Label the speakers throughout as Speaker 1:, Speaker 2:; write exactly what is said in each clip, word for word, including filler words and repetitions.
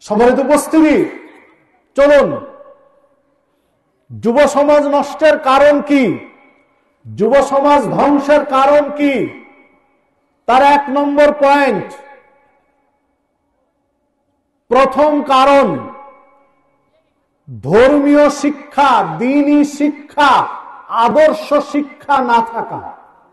Speaker 1: সম্মানিত উপস্থিতি, চলুন যুব সমাজ নষ্টের কারণ কি, যুব সমাজ ধ্বংসের কারণ কি, তার এক নম্বর পয়েন্ট। প্রথম কারণ ধর্মীয় শিক্ষা, দ্বীনি শিক্ষা, আদর্শ শিক্ষা না থাকা।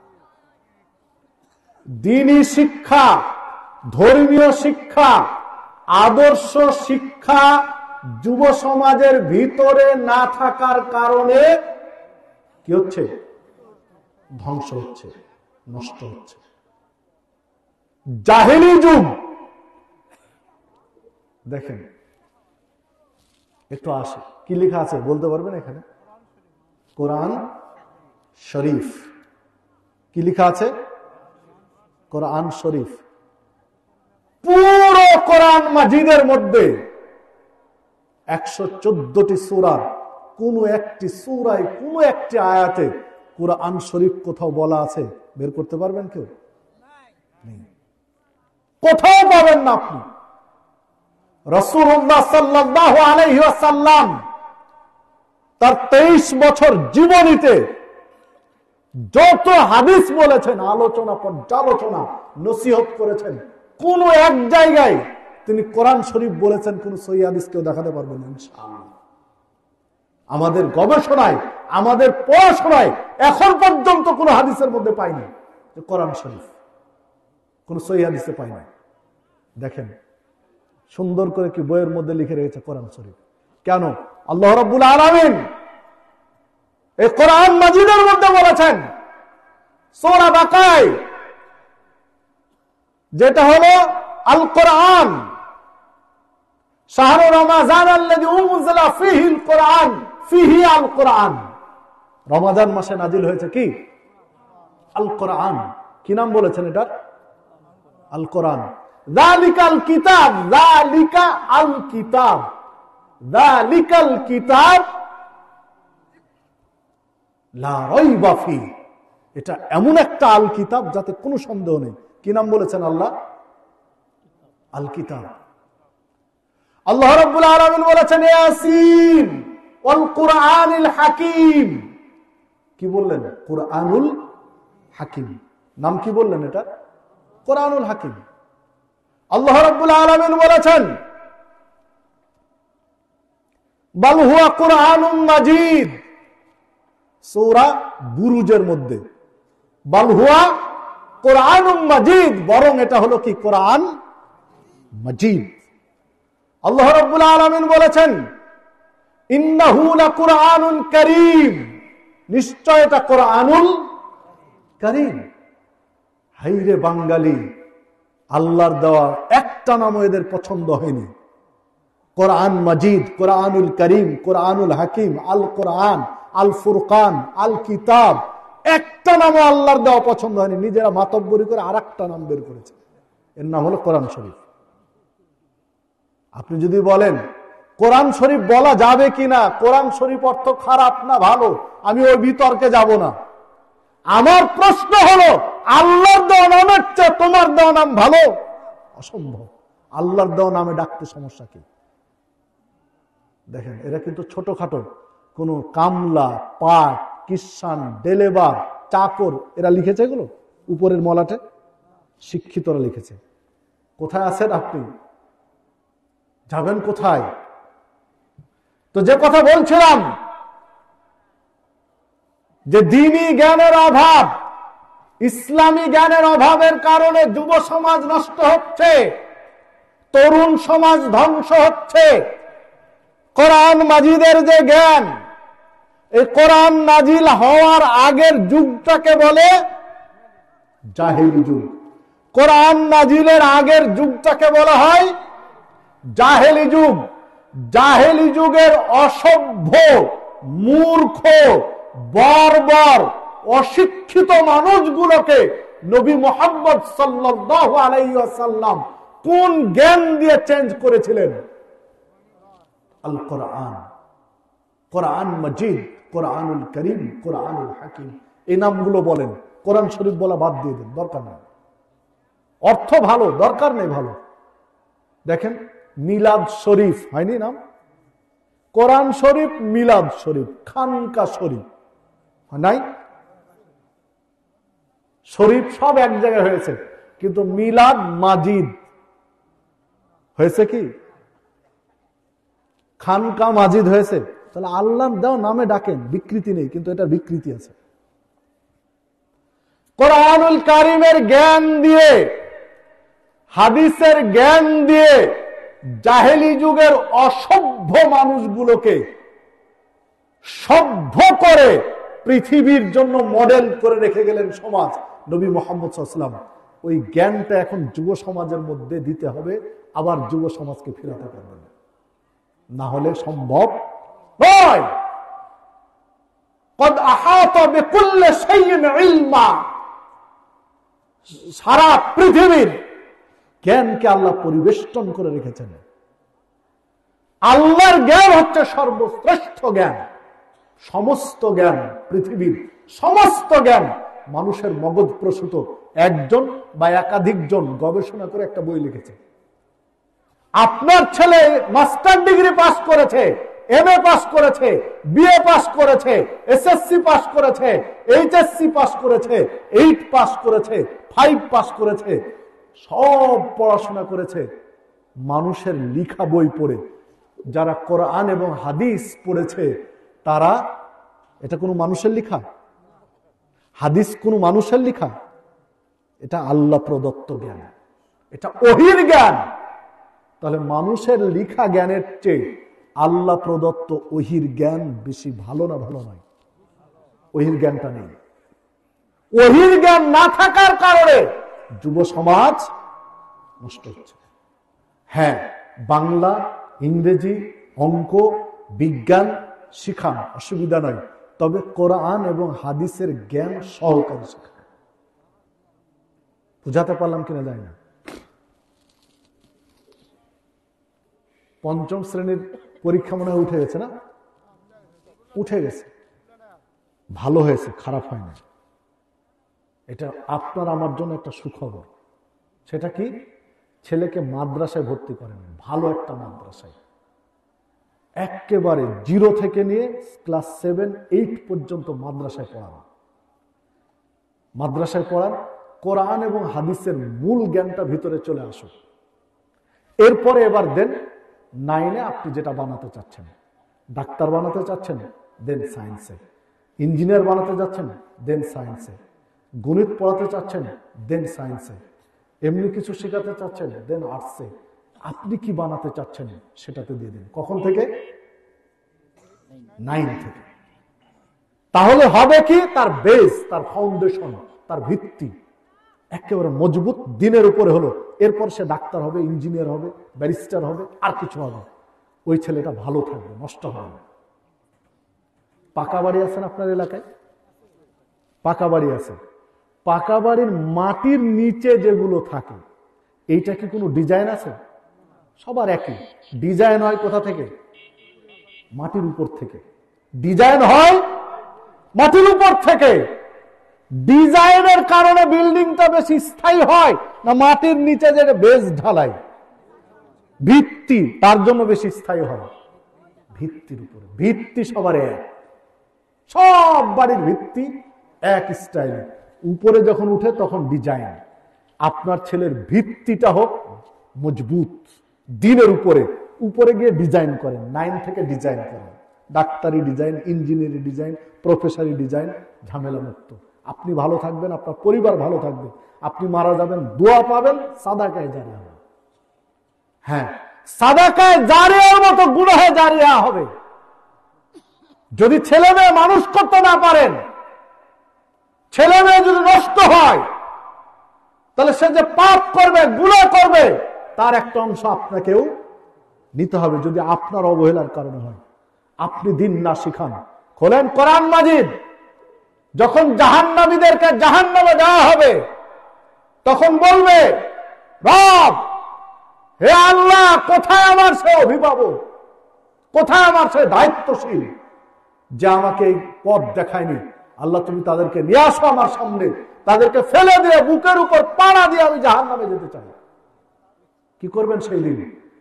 Speaker 1: দ্বীনি শিক্ষা, ধর্মীয় শিক্ষা, আদর্শ শিক্ষা যুব সমাজের ভিতরে না থাকার কারণে কি হচ্ছে? ধ্বংস হচ্ছে, নষ্ট হচ্ছে। জাহেলি যুগ দেখেন, একটু আসে কি লেখা আছে বলতে পারবেন? এখানে কোরআন শরীফ কি লেখা আছে? কোরআন শরীফ। পুরো কোরআন মাজিদের মধ্যে একশো চোদ্দটি সূরার কোন একটি সূরায় কোন একটি আয়াতে কোরআন শরীফ কোথাও বলা আছে বের করতে পারবেন কেউ? কোথাও পাবেন না আপনি। রাসূলুল্লাহ সাল্লাল্লাহু আলাইহি ওয়াসাল্লাম তার তেইশ বছর জীবনীতে যত হাদিস বলেছেন, আলোচনা পর্যালোচনা নসিহত করেছেন, কোন এক জায়গায় তিনি কোরআন শরীফ বলেছেন কোন সহিহ হাদিস কেউ দেখাতে পারবেন ইনশাআল্লাহ। আমাদের গবেষণায়, আমাদের পড়াশোনায় এখন পর্যন্ত কোন হাদিসের মধ্যে পাইনি যে কোরআন শরীফ, কোন সহিহ হাদিসে পাই না। দেখেন সুন্দর করে কি বইয়ের মধ্যে লিখে রেখেছে কোরআন শরীফ। কেন? আল্লাহ রাব্বুল আলামিন এই কোরআন মাজিদের মধ্যে বলেছেন সূরা বাকারায়, যেটা হলো আল কোরআন, শাহরু রমাজান আল্লাযী উনজিলা ফীহিল কোরআন ফীহি আল কোরআন। রমাজান মাসে নাজিল হয়েছে কি? আল কোরআন। কি নাম বলেছেন এটা? আল কোরআন। যালিকাল কিতাব, যালিকা আল কিতাব, যালিকাল কিতাব লা রাইবা ফি। এটা এমন একটা আল কিতাব যাতে কোনো সন্দেহ নেই। কি নাম বলেছেন আল্লাহ? আল কিতাব। আল্লাহ রাব্বুল আলামিন বলেছেন ইয়াসিন ওয়াল কুরআনিল হাকিম। কি বললেন? কুরআনুল হাকিম। নাম কি বললেন এটা? কুরআনুল হাকিম। আল্লাহ রাব্বুল আলামিন বলেছেন বাল হুয়া কুরআনুম মাজিদ, সূরা বুরুজের মধ্যে বাল হুয়া কুরআনুম মাজিদ, বরং এটা হলো কি? কোরআন মাজিদ। আল্লাহ রাব্বুল আলামিন বলেছেন ইন্নাহু লাকুরআনুন কারীম, নিশ্চয় এটা কোরআনুল কারীম। হাইরে বাঙালি, আল্লাহর দেওয়া একটা নামও এদের পছন্দ হয়নি। কোরআন মাজিদ, কোরআনুল কারীম, কোরআনুল হাকিম, আল কোরআন, আল ফুরকান, আল কিতাব, একটা নামও আল্লাহর দেওয়া পছন্দ হয়নি। নিজেরা মাতব্বরি করে আর একটা নাম বের করেছে, এর নাম হলো কোরআন শরীফ। আপনি যদি বলেন কোরআন শরীফ বলা যাবে কিনা, কোরআন শরীফ অর্থ খারাপ না ভালো, আমি ওই বিতর্কে যাব না। আমার প্রশ্ন হলো আল্লাহর দেওয়া নামের চেয়ে তোমার দেওয়া নাম ভালো? অসম্ভব। আল্লাহর দেওয়া নামে ডাকতে সমস্যা কি? দেখেন এরা কিন্তু ছোটখাটো কোন কামলা, পাট, কিষান, ডেলেবার, চাকর এরা লিখেছে এগুলো উপরের মলাটে, শিক্ষিতরা লিখেছে। কোথায় আছেন আপনি? যাবেন কোথায়? তো যে কথা বলছিলাম যে দ্বীনি জ্ঞানের অভাব, ইসলামী জ্ঞানের অভাবের কারণে যুব সমাজ নষ্ট হচ্ছে, তরুণ সমাজ ধ্বংস হচ্ছে। কোরআন মাজিদের যে জ্ঞান, এই কোরআন নাজিল হওয়ার আগের যুগটাকে বলে জাহেলি যুগ। কোরআন নাজিলের আগের যুগটাকে বলা হয় জাহেলি যুগ। জাহেলি যুগের অসভ্য, মূর্খ, বর্বর, অশিক্ষিত মানুষগুলোকে নবী মুহাম্মদ সাল্লাল্লাহু আলাইহি ওয়াসাল্লাম কোন জ্ঞান দিয়ে চেঞ্জ করেছিলেন? আল কোরআন, কোরআন মাজিদ, কোরআনুল কারীম, কোরআনুল হাকিম, এই নামগুলো বলেন। কোরআন শরীফ বলা বাদ দিয়ে দেন, দরকার নেই। অর্থ ভালো, দরকার নেই ভালো। দেখেন মিলাদ শরীফ হয়নি নাম? কোরআন শরীফ, মিলাদ শরীফ, খানকা শরীফ নাই? শরীফ সব এক জায়গায় হয়েছে, কিন্তু মিলাদ মাজিদ হয়েছে কি? খানকা মাজিদ হয়েছে। তাহলে আল্লাহ দাও নামে ডাকেন, বিকৃতি নেই, কিন্তু এটা বিকৃতি আছে। কোরআনুল কারীমের জ্ঞান দিয়ে, হাদিসের জ্ঞান দিয়ে জাহেলি যুগের অসভ্য মানুষগুলোকে সভ্য করে পৃথিবীর জন্য মডেল করে রেখে গেলেন সমাজ নবী মুহাম্মদ সাল্লাল্লাহু আলাইহি ওয়াসাল্লাম। ওই জ্ঞানটা এখন যুব সমাজের মধ্যে দিতে হবে, আবার যুব সমাজকে ফেরাতে পারবেন, না হলে সম্ভব নয়। قد احاط بكل شيء علما, সারা পৃথিবীর জ্ঞানকে আল্লাহ পরিবেষ্টন করে রেখেছেন। আল্লাহর জ্ঞান হচ্ছে সর্বশ্রেষ্ঠ জ্ঞান। সমস্ত জ্ঞান, পৃথিবীর সমস্ত জ্ঞান মানুষের মগজ প্রসূত একজন বা একাধিক জন গবেষণা করে একটা বই লিখেছে। আপনার ছেলে মাস্টার ডিগ্রি পাস করেছে, এম এ পাস করেছে, বিএ পাস করেছে, এসএসসি পাস করেছে, এইচএসসি পাস করেছে, এইট পাস করেছে, ফাইভ পাস করেছে, সব পড়াশোনা করেছে মানুষের লিখা বই পড়ে। যারা কোরআন এবং হাদিস পড়েছে তারা, এটা কোনো মানুষের লিখা? হাদিস কোনো মানুষের লিখা? এটা আল্লাহ প্রদত্ত জ্ঞান, এটা ওহীর জ্ঞান। তাহলে মানুষের লিখা জ্ঞানের চেয়ে আল্লাহ প্রদত্ত ওহীর জ্ঞান বেশি ভালো না ভালো নয়? ওহীর জ্ঞানটা নেই। ওহীর জ্ঞান না থাকার কারণে যুব সমাজ নষ্ট হচ্ছে। হ্যাঁ, বাংলা, ইংরেজি, অঙ্ক, বিজ্ঞান শিখান, অসুবিধা নয়, তবে কোরআন এবং হাদিসের জ্ঞান সহকারে শিখান। বুঝাতে পারলাম কিনা জানি না। পঞ্চম শ্রেণীর পরীক্ষা মনে হয় উঠে গেছে না? উঠে গেছে, ভালো হয়েছে, খারাপ হয় না। এটা আপনার আমার জন্য একটা সুখবর। সেটা কি? ছেলেকে মাদ্রাসায় ভর্তি করেন, ভালো একটা মাদ্রাসায়, একেবারে জিরো থেকে নিয়ে ক্লাস সেভেন এইট পর্যন্ত মাদ্রাসায় পড়ান। মাদ্রাসায় পড়ান, কোরআন এবং হাদিসের মূল জ্ঞানটা ভিতরে চলে আসুক। এরপরে এবার দেন নাইনে আপনি যেটা বানাতে চাচ্ছেন। ডাক্তার বানাতে চাচ্ছেন, দেন সায়েন্সে। ইঞ্জিনিয়ার বানাতে যাচ্ছেন, দেন সায়েন্সে। গণিত পড়াতে চাচ্ছেন, দেন সায়েন্সে। এমনি কিছু শেখাতে চাচ্ছেন, দেন আর্টসে। আপনি কি বানাতে চাচ্ছেন সেটাতে দিয়ে দিন। কখন থেকে? নাইন থেকে। তাহলে হবে কি? তার বেস, তার ফাউন্ডেশন, তার ভিত্তি একেবারে মজবুত দিনের উপরে হলো। এরপর সে ডাক্তার হবে, ইঞ্জিনিয়ার হবে, ব্যারিস্টার হবে, আর কিছু হবে। ওই ছেলেটা ভালো থাকবে, নষ্ট হবে না। পাকা বাড়ি আছেন আপনার এলাকায়? পাকা বাড়ি আছে। পাকা বাড়ির মাটির নিচে যেগুলো থাকে, এইটা কি কোনো ডিজাইন আছে? সবার একই ডিজাইন হয়। কোথা থেকে? মাটির উপর থেকে ডিজাইন হয়, মাটির উপর থেকে। ডিজাইনের কারণে বিল্ডিংটা বেশি স্থায়ী হয় না মাটির নিচে যে বেস ঢালাই ভিত্তি, তার জন্য বেশি স্থায়ী হয়? ভিত্তির উপরে। ভিত্তি সবার এক, সব বাড়ির ভিত্তি এক স্টাইল। উপরে যখন উঠে তখন ডিজাইন। আপনার ছেলের ভিত্তিটা হোক মজবুত দিনের উপরে, উপরে গিয়ে ডিজাইন করেন। নাইন থেকে ডিজাইন করেন, ডাক্তারি ডিজাইন, ইঞ্জিনিয়ারিং ডিজাইন, প্রফেসরি ডিজাইন, ঝামেলা মুক্ত। আপনি ভালো থাকবেন, আপনার পরিবার ভালো থাকবে, আপনি মারা যাবেন, দোয়া পাবেন, সাদাকায়ে জারিয়া হবে। হ্যাঁ, সাদাকায়ে জারিয়ার মতো গুনাহে জারিয়া হবে। যদি ছেলে মেয়ে মানুষ করতে না পারেন, ছেলে মেয়ে যদি নষ্ট হয়, তাহলে সে যে পাপ করবে, গুনাহ করবে, তার একটা অংশ আপনাকেও নিতে হবে, যদি আপনার অবহেলার কারণে হয়। আপনি দিন না শিখান। খোলেন কোরআন মাজিদ। যখন জাহান্নামীদেরকে জাহান্নামে দেওয়া হবে, তখন বলবে, রব, হে আল্লাহ, কোথায় আমার সে অভিভাবক, কোথায় আমার সে দায়িত্বশীল যে আমাকে এই পথ দেখায়নি? আল্লাহ, তুমি তাদেরকে নিয়ে আসো আমার সামনে, তাদেরকে ফেলে দিয়ে বুকের উপর পাড়া দিয়ে আমি জাহান্নামে যেতে চাই। কি করবেন সেই দিন?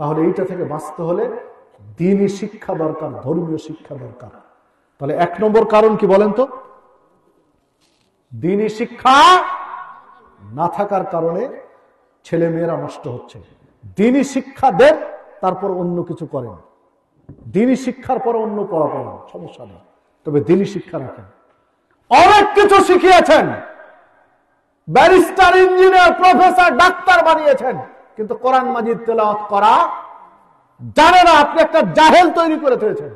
Speaker 1: তাহলে এইটা থেকে বাঁচতে হলে দ্বীনি শিক্ষা দরকার, ধর্মীয় শিক্ষা দরকার। তাহলে এক নম্বর কারণ কি বলেন তো? দ্বীনি শিক্ষা না থাকার কারণে ছেলে মেয়েরা নষ্ট হচ্ছে। দ্বীনি শিক্ষা দেন, তারপর অন্য কিছু করেন। দ্বীনি শিক্ষার পর অন্য পড়া পড়ান, সমস্যা নেই, তবে দ্বীনি শিক্ষা রাখেন। অনেক কিছু শিখিয়েছেন, ব্যারিস্টার, ইঞ্জিনিয়ার, প্রফেসর, ডাক্তার বানিয়েছেন, কিন্তু কোরআন মাজিদ তেলাওয়াত করা জানে না। আপনি একটা জাহেল তৈরি করে ফেলেছেন।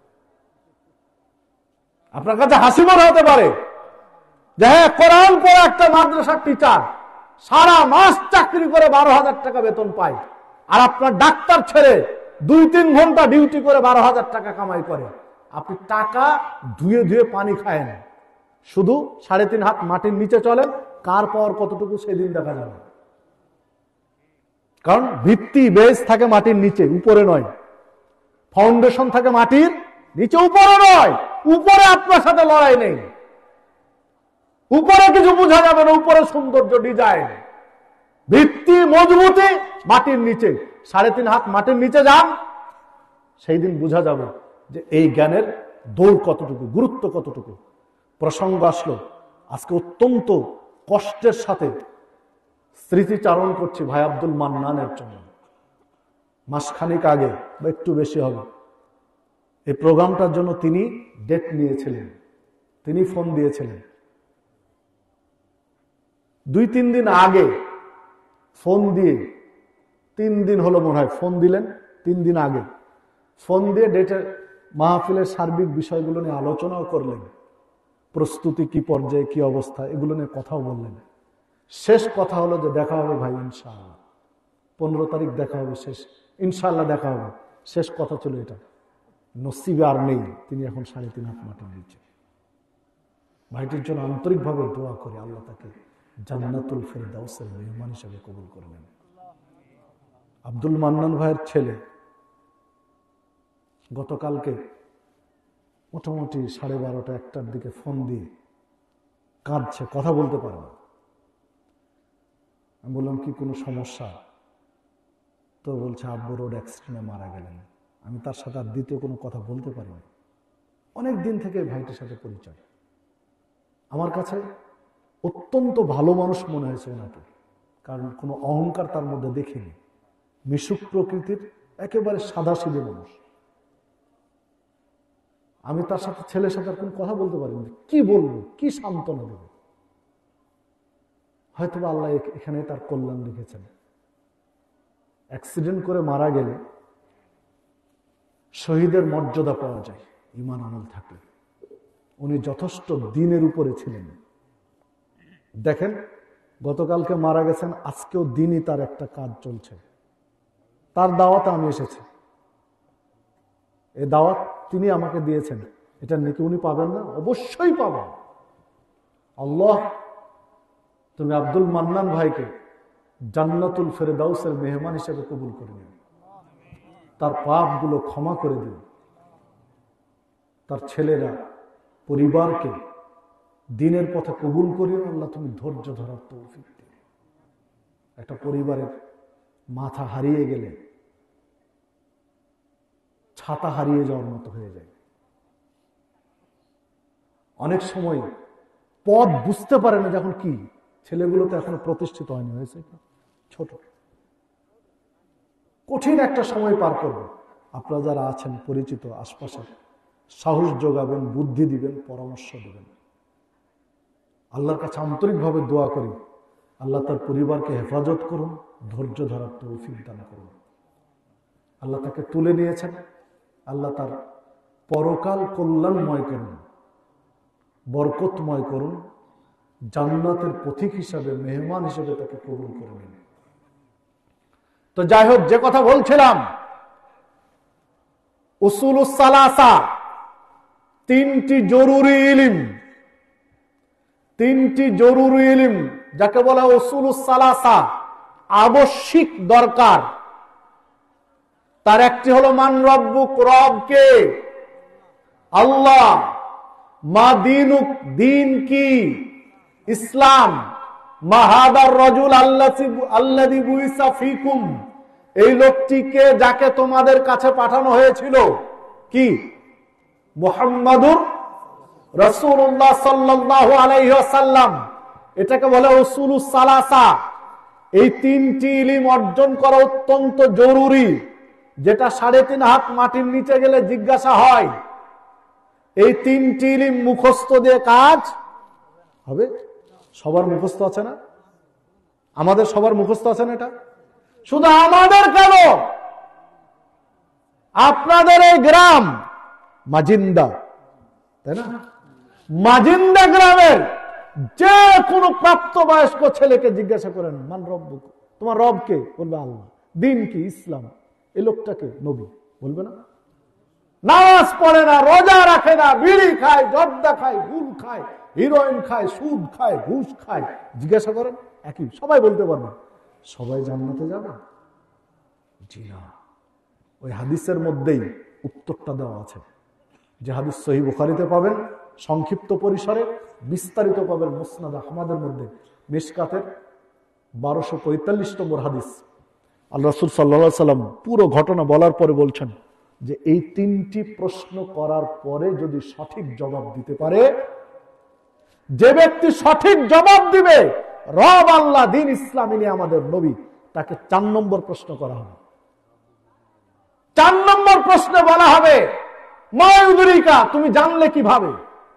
Speaker 1: আপনার কাছে হাসি মনে হতে পারে যে হ্যাঁ, কোরআন পড়া একটা মাদ্রাসার টিচার সারা মাস চাকরি করে বারো হাজার টাকা বেতন পায়, আর আপনার ডাক্তার ছেড়ে দুই তিন ঘন্টা ডিউটি করে বারো হাজার টাকা কামাই করে। আপনি টাকা ধুয়ে ধুয়ে পানি খায়েন, শুধু সাড়ে তিন হাত মাটির নিচে চলেন, কার পাওয়ার কতটুকু সেদিন দেখা যাবে। কারণ ভিত্তি বেস থাকে মাটির নিচে, উপরে নয়। ফাউন্ডেশন থাকে মাটির নিচে, উপরে নয়। উপরে আপনার সাথে লড়াই নেই, উপরে কিছু বোঝা যাবে না, উপরে সৌন্দর্য, ডিজাইন। ভিত্তি মজবুতি মাটির নিচে, সাড়ে তিন হাত মাটির নিচে যান, সেই দিন বোঝা যাবে যে এই জ্ঞানের দৌড় কতটুকু, গুরুত্ব কতটুকু। প্রসঙ্গ আসলো, আজকে অত্যন্ত কষ্টের সাথে স্মৃতিচারণ করছি ভাই আব্দুল মান্নানের জন্য। মাসখানিক আগে বা একটু বেশি হবে, এই প্রোগ্রামটার জন্য তিনি ডেট নিয়েছিলেন, তিনি ফোন দিয়েছিলেন। দুই তিন দিন আগে ফোন দিয়ে, তিন দিন হলো মনে হয় ফোন দিলেন, তিন দিন আগে ফোন দিয়ে ডেটের মাহফিলের সার্বিক বিষয়গুলো নিয়ে আলোচনাও করলেন, প্রস্তুতি কি পর্যায়ে, কি অবস্থা, এগুলো নিয়ে কথাও বললেন। শেষ কথা হলো যে দেখা হবে ভাই ইনশাআল্লাহ, পনেরো তারিখ দেখা হবে, শেষ ইনশাআল্লাহ দেখা হবে। শেষ কথা ছিল এটা, নসিবে আর নেই, তিনি এখন সাড়ে তিন হাত মাটির নিচে। ভাইটির জন্য আন্তরিকভাবে দোয়া করি, আল্লাহ তাকে জান্নাতুল ফেরদাউসের মেহমান হিসেবে কবুল করবেন। আব্দুল মান্নান ভাইয়ের ছেলে গতকালকে মোটামুটি সাড়ে বারোটা একটার দিকে ফোন দিয়ে কাঁদছে, কথা বলতে পারে না। আমি বললাম কি কোনো সমস্যা? তো বলছে আব্বু রোড অ্যাক্সিডেন্টে মারা গেলেন। আমি তার সাথে আর দ্বিতীয় কোনো কথা বলতে পারিনি। অনেক দিন থেকে ভাইটির সাথে পরিচয়। আমার কাছে অত্যন্ত ভালো মানুষ মনে হয়েছে ওনাকে, কারণ কোনো অহংকার তার মধ্যে দেখিনি। মিশুক প্রকৃতির, একেবারে সাদাসিধে মানুষ। আমি তার সাথে, ছেলের সাথে আর কোনো কথা বলতে পারিনি, কি বলবো, কি সান্ত্বনা দেব। হয়তো আল্লাহ এখানে তার কল্যাণ লিখেছেন। অ্যাক্সিডেন্ট করে মারা গেলে শহীদের মর্যাদা পাওয়া যায় ঈমান আমল থাকলে। উনি যথেষ্ট দিনের উপরে ছিলেন। দেখেন, গতকালকে মারা গেছেন, আজকেও দিনই তার একটা কাজ চলছে। তার দাওয়াতে আমি এসেছি, এই দাওয়াত তিনি আমাকে দিয়েছেন, এটা নাকি উনি পাবেন না? অবশ্যই পাবেন। আল্লাহ তুমি আব্দুল মান্নান ভাইকে জান্নাতুল ফেরদাউসের মেহমান হিসেবে কবুল করে নিন, তার পাপগুলো ক্ষমা করে দিন, তার ছেলেরা, পরিবারকে দিনের পথে কবুল করিও। আল্লাহ তুমি ধৈর্য ধরার তৌফিক দিও। একটা পরিবারের মাথা হারিয়ে গেলে ছাতা হারিয়ে যাওয়ার মতো হয়ে যায়। অনেক সময় পথ বুঝতে পারে না, যখন কি ছেলেগুলো তো এখনো প্রতিষ্ঠিত হয়নি, হয়েছে ছোট, কঠিন একটা সময় পার করবে। আপনারা যারা আছেন পরিচিত আশপাশে, সাহস যোগাবেন, বুদ্ধি দিবেন, পরামর্শ দিবেন। আল্লাহর কাছে আন্তরিকভাবে দোয়া করি, আল্লাহ তার পরিবারকে হেফাজত করুন, ধৈর্য ধরার তৌফিক দান করুন। আল্লাহ তাকে তুলে নিয়েছেন, আল্লাহ তার পরকাল কল্যাণময় করুন, বরকতময় করুন, জান্নাতের পথিক হিসাবে, মেহমান হিসেবে তাকে কবুল করে নিন। তো যাই হোক, যে কথা বলছিলাম, উসুলুস সালাসা, তিনটি জরুরি ইলম, তিনটি জরুরি ইলম যাকে বলা উসুলুস সালাসা, আবশ্যিক দরকার। তার একটি হলো মান রব্বুক, রব কে? আল্লাহ। মা দীনুক, দিন কি? ইসলাম। মা হাদার রাজুল আল্লাযী বুইসা ফীকুম, এই লোকটিকে যাকে তোমাদের কাছে পাঠানো হয়েছিল কি? মুহাম্মাদুর রাসূলুল্লাহ সাল্লাল্লাহু আলাইহি ওয়াসাল্লাম। এটাকে বলে উসুলুস সালাসা। এই তিনটি ইলম অর্জন করা অত্যন্ত জরুরি, যেটা সাড়ে তিন হাত মাটির নিচে গেলে জিজ্ঞাসা হয়। এই তিনটি ইলম মুখস্থ দিয়ে কাজ হবে। সবার মুখস্থ আছে না? আমাদের সবার মুখস্থ আছে না? এটা শুধু আমাদের কেন, আপনাদের এই গ্রাম মাজিন্দা, তাই না? মাজিন্দা গ্রামের যে কোনো প্রাপ্তবয়স্ক ছেলেকে জিজ্ঞাসা করেন, মান রব্বুক, তোমার রব কে? বলবে আল্লাহ। দিন কি? ইসলাম। এই লোকটাকে নবী বলবে না? নামাজ পড়ে না, রোজা রাখে না, বিড়ি খায়, জর্দা খায়, গুল খায়, হিরোইন খায়, সুদ খায়, ঘুষ খায়, জিজ্ঞাসা করেন একই, সবাই বলতে পারবে। সবাই জান্নাতে যাবে? জি না। ওই হাদিসের মধ্যেই উত্তরটা দেওয়া আছে, যে হাদিস সহিহ বুখারীতে পাবেন সংক্ষিপ্ত পরিসরে, বিস্তারিত পাবেন মুসনাদ আহমদের মধ্যে মিশকাতের বারোশো পঁয়তাল্লিশ নম্বর হাদিস। আল্লাহ রাসূল সাল্লাল্লাহু আলাইহি সাল্লাম পুরো ঘটনা বলার পরে বলছেন যে এই তিনটি প্রশ্ন করার পরে যদি সঠিক জবাব দিতে পারে, যে ব্যক্তি সঠিক জবাব দিবে রব আল্লাহ, দিন ইসলাম, ইনি আমাদের নবী, তাকে চার নম্বর প্রশ্ন করা হবে। চার নম্বর প্রশ্নে বলা হবে, মা ইউদরিকা, তুমি জানলে কিভাবে?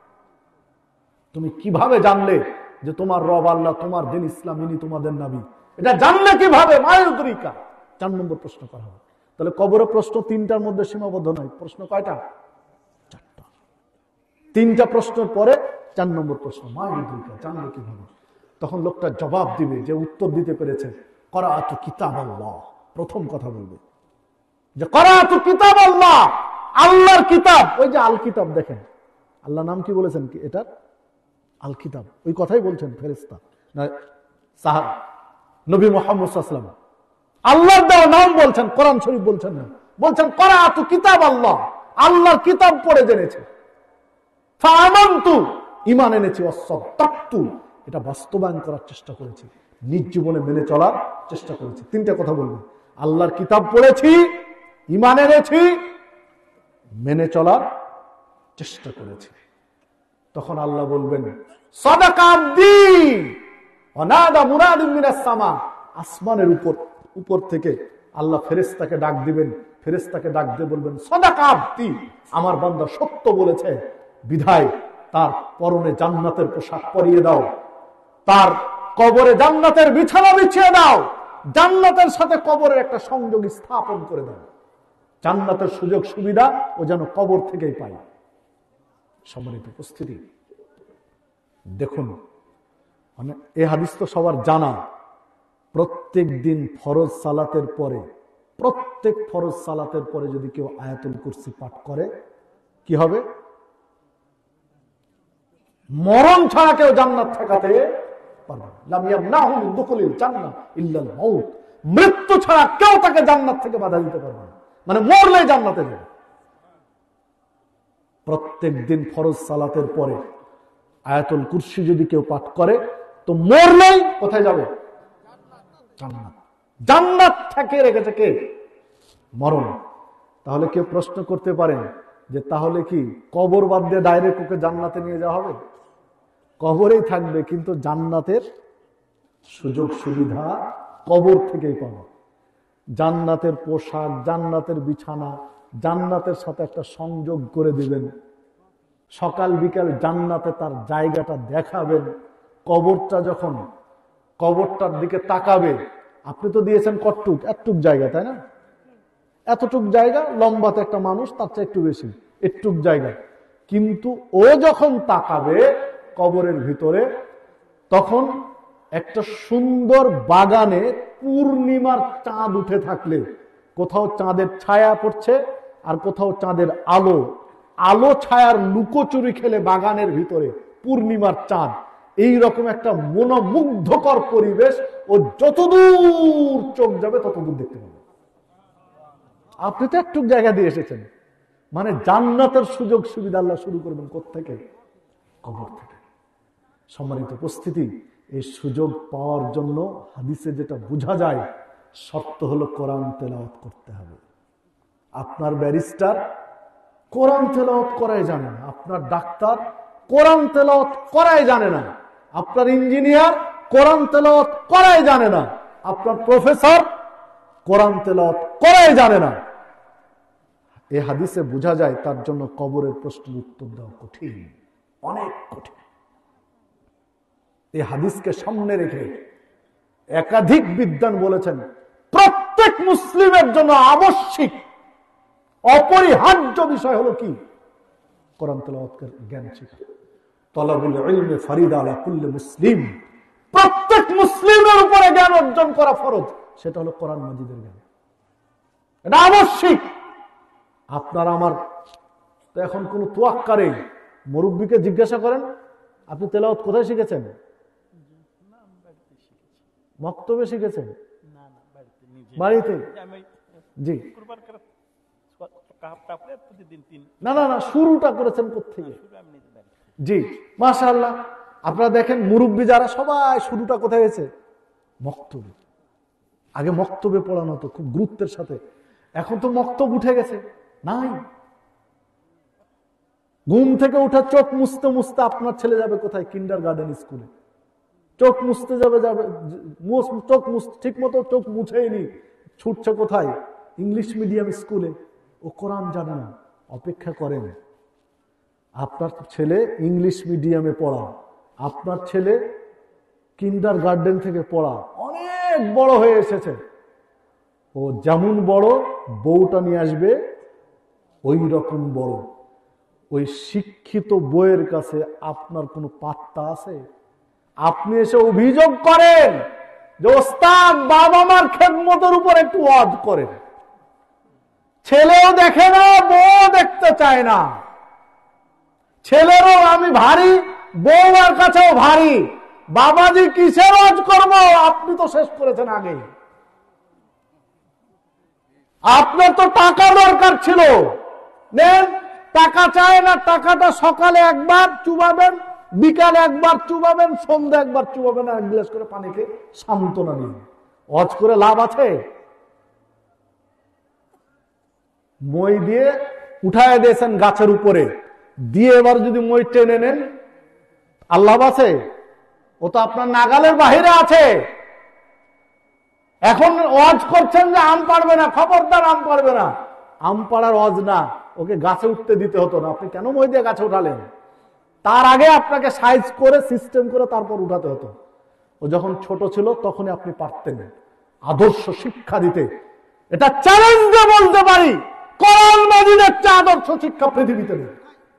Speaker 1: তুমি কিভাবে জানলে যে তোমার রব আল্লাহ, তোমার দিন ইসলাম, ইনি তোমাদের নবী? এটা জানলে কিভাবে? মা ইউদরিকা। চার নম্বর প্রশ্ন করা হবে। তাহলে কবরের প্রশ্ন তিনটার মধ্যে সীমাবদ্ধ নয়। প্রশ্ন কয়টা? চারটা। তিনটা প্রশ্নের পরে চার নম্বর প্রশ্ন, মা ইউদরিকা, জানলে কিভাবে? তখন লোকটা জবাব দিবে, যে উত্তর দিতে পেরেছে, করাআতু কিতাব আল্লাহ। প্রথম কথা বলবে যে করাআতু কিতাব আল্লাহ, আল্লাহর কিতাব। ওই যে আল কিতাব, দেখেন আল্লাহ নাম কি বলেছেন? কি এটা? আল কিতাব। ওই কথাই বলছেন ফেরেশতা না সাহাব, নবী মুহাম্মদ সাল্লাল্লাহু আলাইহি ওয়াসাল্লাম আল্লাহর দেওয়া নাম বলছেন, কোরআন শরীফ বলছেন না। বলছেন করাআতু কিতাব আল্লাহ, আল্লাহর কিতাব পড়ে জেনেছে। ফাআমানতু, ঈমান এনেছি। ওয়াসসাদাকতু, এটা বাস্তবায়ন করার চেষ্টা করেছি, নিজ জীবনে মেনে চলার চেষ্টা করেছি। তিনটা কথা বলবেন, আল্লাহর কিতাব পড়েছি, ঈমান এনেছি, মেনে চলার চেষ্টা করেছি। তখন আল্লাহ বলবেন সাদাকা আবদি, ওয়ানাদা মুনাদিম মিনাস সামা। আসমানের উপর উপর থেকে আল্লাহ ফেরেশতাকে ডাক দিবেন, ফেরেশতাকে ডাক দিয়ে বলবেন সাদাকা আবদি, আমার বান্দা সত্য বলেছে, বিধায় তার পরনে জান্নাতের পোশাক পরিয়ে দাও, তার কবরে জান্নাতের বিছানা বিছিয়ে দাও, জান্নাতের সাথে কবরের একটা সংযোগ স্থাপন করে দাও, জান্নাতের সুযোগ সুবিধা ও যেন কবর থেকেই পায়। সম্মানিত উপস্থিতি, দেখুন মানে এই হাদিস তো সবার জানা। প্রত্যেক দিন ফরজ সালাতের পরে, প্রত্যেক ফরজ সালাতের পরে যদি কেউ আয়াতুল কুরসি পাঠ করে কি হবে? মরণ ছাড়া কেউ জান্নাত ঠেকাতে পারবে না। লাম ইয়ামনাহু মিন দুখুলিল জান্নাহ ইল্লাল মাউত, মৃত্যু ছাড়া কেউ তাকে জান্নাত থেকে বাধা দিতে পারবে না। মানে মরলে জান্নাতে যাবে। প্রত্যেক দিন ফরজ সালাতের পরে আয়াতুল কুরসি যদি কেউ পাঠ করে তো মরলেই কোথায় যাবে? জান্নাত। জান্নাত থেকে রেখেছে কে? মরণ। তাহলে কেউ প্রশ্ন করতে পারেন যে তাহলে কি কবর বাদ দিয়ে ডাইরেক্ট ওকে জান্নাতে নিয়ে যাওয়া হবে? কবরেই থাকবে, কিন্তু জান্নাতের সুযোগ সুবিধা কবর থেকেই পাবে। জান্নাতের পোশাক, জান্নাতের বিছানা, জান্নাতের সাথে একটা সংযোগ করে দিবেন। সকাল বিকাল জান্নাতে তার জায়গাটা দেখাবেন। কবরটা যখন কবরটার দিকে তাকাবে, আপনি তো দিয়েছেন কতটুক? এতটুক জায়গা, তাই না? এতটুক জায়গা, লম্বাতে একটা মানুষ, তার চেয়ে একটু বেশি, একটুক জায়গা। কিন্তু ও যখন তাকাবে কবরের ভিতরে, তখন একটা সুন্দর বাগানে পূর্ণিমার চাঁদ উঠে থাকলে, কোথাও চাঁদের ছায়া পড়ছে আর কোথাও চাঁদের আলো, আলো ছায়ার লুকোচুরি খেলে বাগানের ভিতরে পূর্ণিমার চাঁদ, এই রকম একটা মনোমুগ্ধকর পরিবেশ। ও যতদূর চোখ যাবে ততদূর দেখতে পাবে। আপনি তো একটু জায়গা দিয়ে এসেছেন, মানে জান্নাতের সুযোগ সুবিধা আল্লাহ শুরু করবেন কোত্থেকে? কবর থেকে। সম্মানিত উপস্থিতি, এই সুযোগ পাওয়ার জন্য হাদিসে যেটা বোঝা যায় শর্ত হলো কোরআন তেলাওয়াত করতে হবে। আপনার ব্যারিস্টার কোরআন তেলাওয়াত করাই জানে না, আপনার ডাক্তার কোরআন তেলাওয়াত করাই জানে না, আপনার ইঞ্জিনিয়ার কোরআন তেলাওয়াত করাই জানে না, আপনার প্রফেসর কোরআন তেলাওয়াত করাই জানে না। এই হাদিসে বোঝা যায় তার জন্য কবরের প্রশ্নের উত্তর দেওয়া কঠিন, অনেক কঠিন। এই হাদিসকে সামনে রেখে একাধিক বিদ্বান বলেছেন প্রত্যেক মুসলিমের জন্য আবশ্যিক অপরিহার্য বিষয় হলো কি? কোরআন তেলাওয়াতের জ্ঞান শেখা। তলাবুল ইলমে ফরিদা আলা কুল্লি মুসলিম, প্রত্যেক মুসলিমের উপরে জ্ঞান অর্জন করা ফরজ, সেটা হলো কোরআন মাজিদের জ্ঞান। এটা আবশ্যিক। আপনার আমার তো এখন কোন তোয়াক্কারে মুরব্বীকে জিজ্ঞাসা করেন আপনি তেলাওয়াত কোথায় শিখেছেন? মক্তবে শিখেছেন? বাড়িতে? জি না না না শুরুটা করেছেন কোত্থেকে? জি মাশাআল্লাহ। আপনারা দেখেন মুরব্বী যারা সবাই শুরুটা কোথায় হয়েছে? মক্তবে। আগে মক্তবে পড়ানো হতো খুব গুরুত্বের সাথে, এখন তো মক্তব উঠে গেছে, নাই। ঘুম থেকে উঠে চোখ মুছতে মুছতে আপনার ছেলে যাবে কোথায়? কিন্ডার গার্ডেন স্কুলে। চোখ মুছতে যাবে যাবে চোখ মুছতে ঠিক মতো চোখ মুছেইনি, ছুটছে কোথায়? ইংলিশ মিডিয়াম স্কুলে। ও কোরআন জানে না। অপেক্ষা করেন, আপনার ছেলে ইংলিশ মিডিয়ামে পড়া, আপনার ছেলে কিন্ডার গার্ডেন থেকে পড়া, অনেক বড় হয়ে এসেছে। ও যেমন বড় বউটা নিয়ে আসবে ওই রকম বড়। ওই শিক্ষিত বইয়ের কাছে আপনার কোনো পাত্তা আছে? আপনি এসে অভিযোগ করেন যে ওস্তাদ বাবা মার খেদমতের উপর একটু ওয়াজ করেন। ছেলেও দেখে না, বউ দেখতে চায় না। ছেলেরও আমি ভারী, বউমার কাছেও ভারী। বাবাজি কিসের ওয়াজ করবো? আপনি তো শেষ করেছেন আগে। আপনার তো টাকা দরকার ছিল, নেন। টাকা চায় না, টাকাটা সকালে একবার চুবাবেন, বিকালে একবার চুবাবেন, সন্ধ্যা একবার চুবাবেন, এক গ্লাস করে পানি খেয়ে সান্ত্বনা নিন। ওয়াজ করে লাভ আছে? মই দিয়ে উঠায় দিয়েছেন গাছের উপরে, দিয়ে এবার যদি মই টেনে নেন আল্লাহ আছে? ও তো আপনার নাগালের বাহিরে আছে। এখন ওয়াজ করছেন যে আম পারবে না, খবরদার আম পারবে না। আম পাড়ার ওয়াজ না, ওকে গাছে উঠতে দিতে হতো না। আপনি কেন মই দিয়ে গাছে উঠালেন? তার আগে আপনাকে সাইজ করে সিস্টেম করে তারপর উঠাতে হতো। ও যখন ছোট ছিল তখনই আপনি পারতেন আদর্শ শিক্ষা দিতে। এটা চ্যালেঞ্জ দিয়ে বলতে পারি, কোরআন মাজিদের চেয়ে আদর্শ শিক্ষা পৃথিবীতে নেই।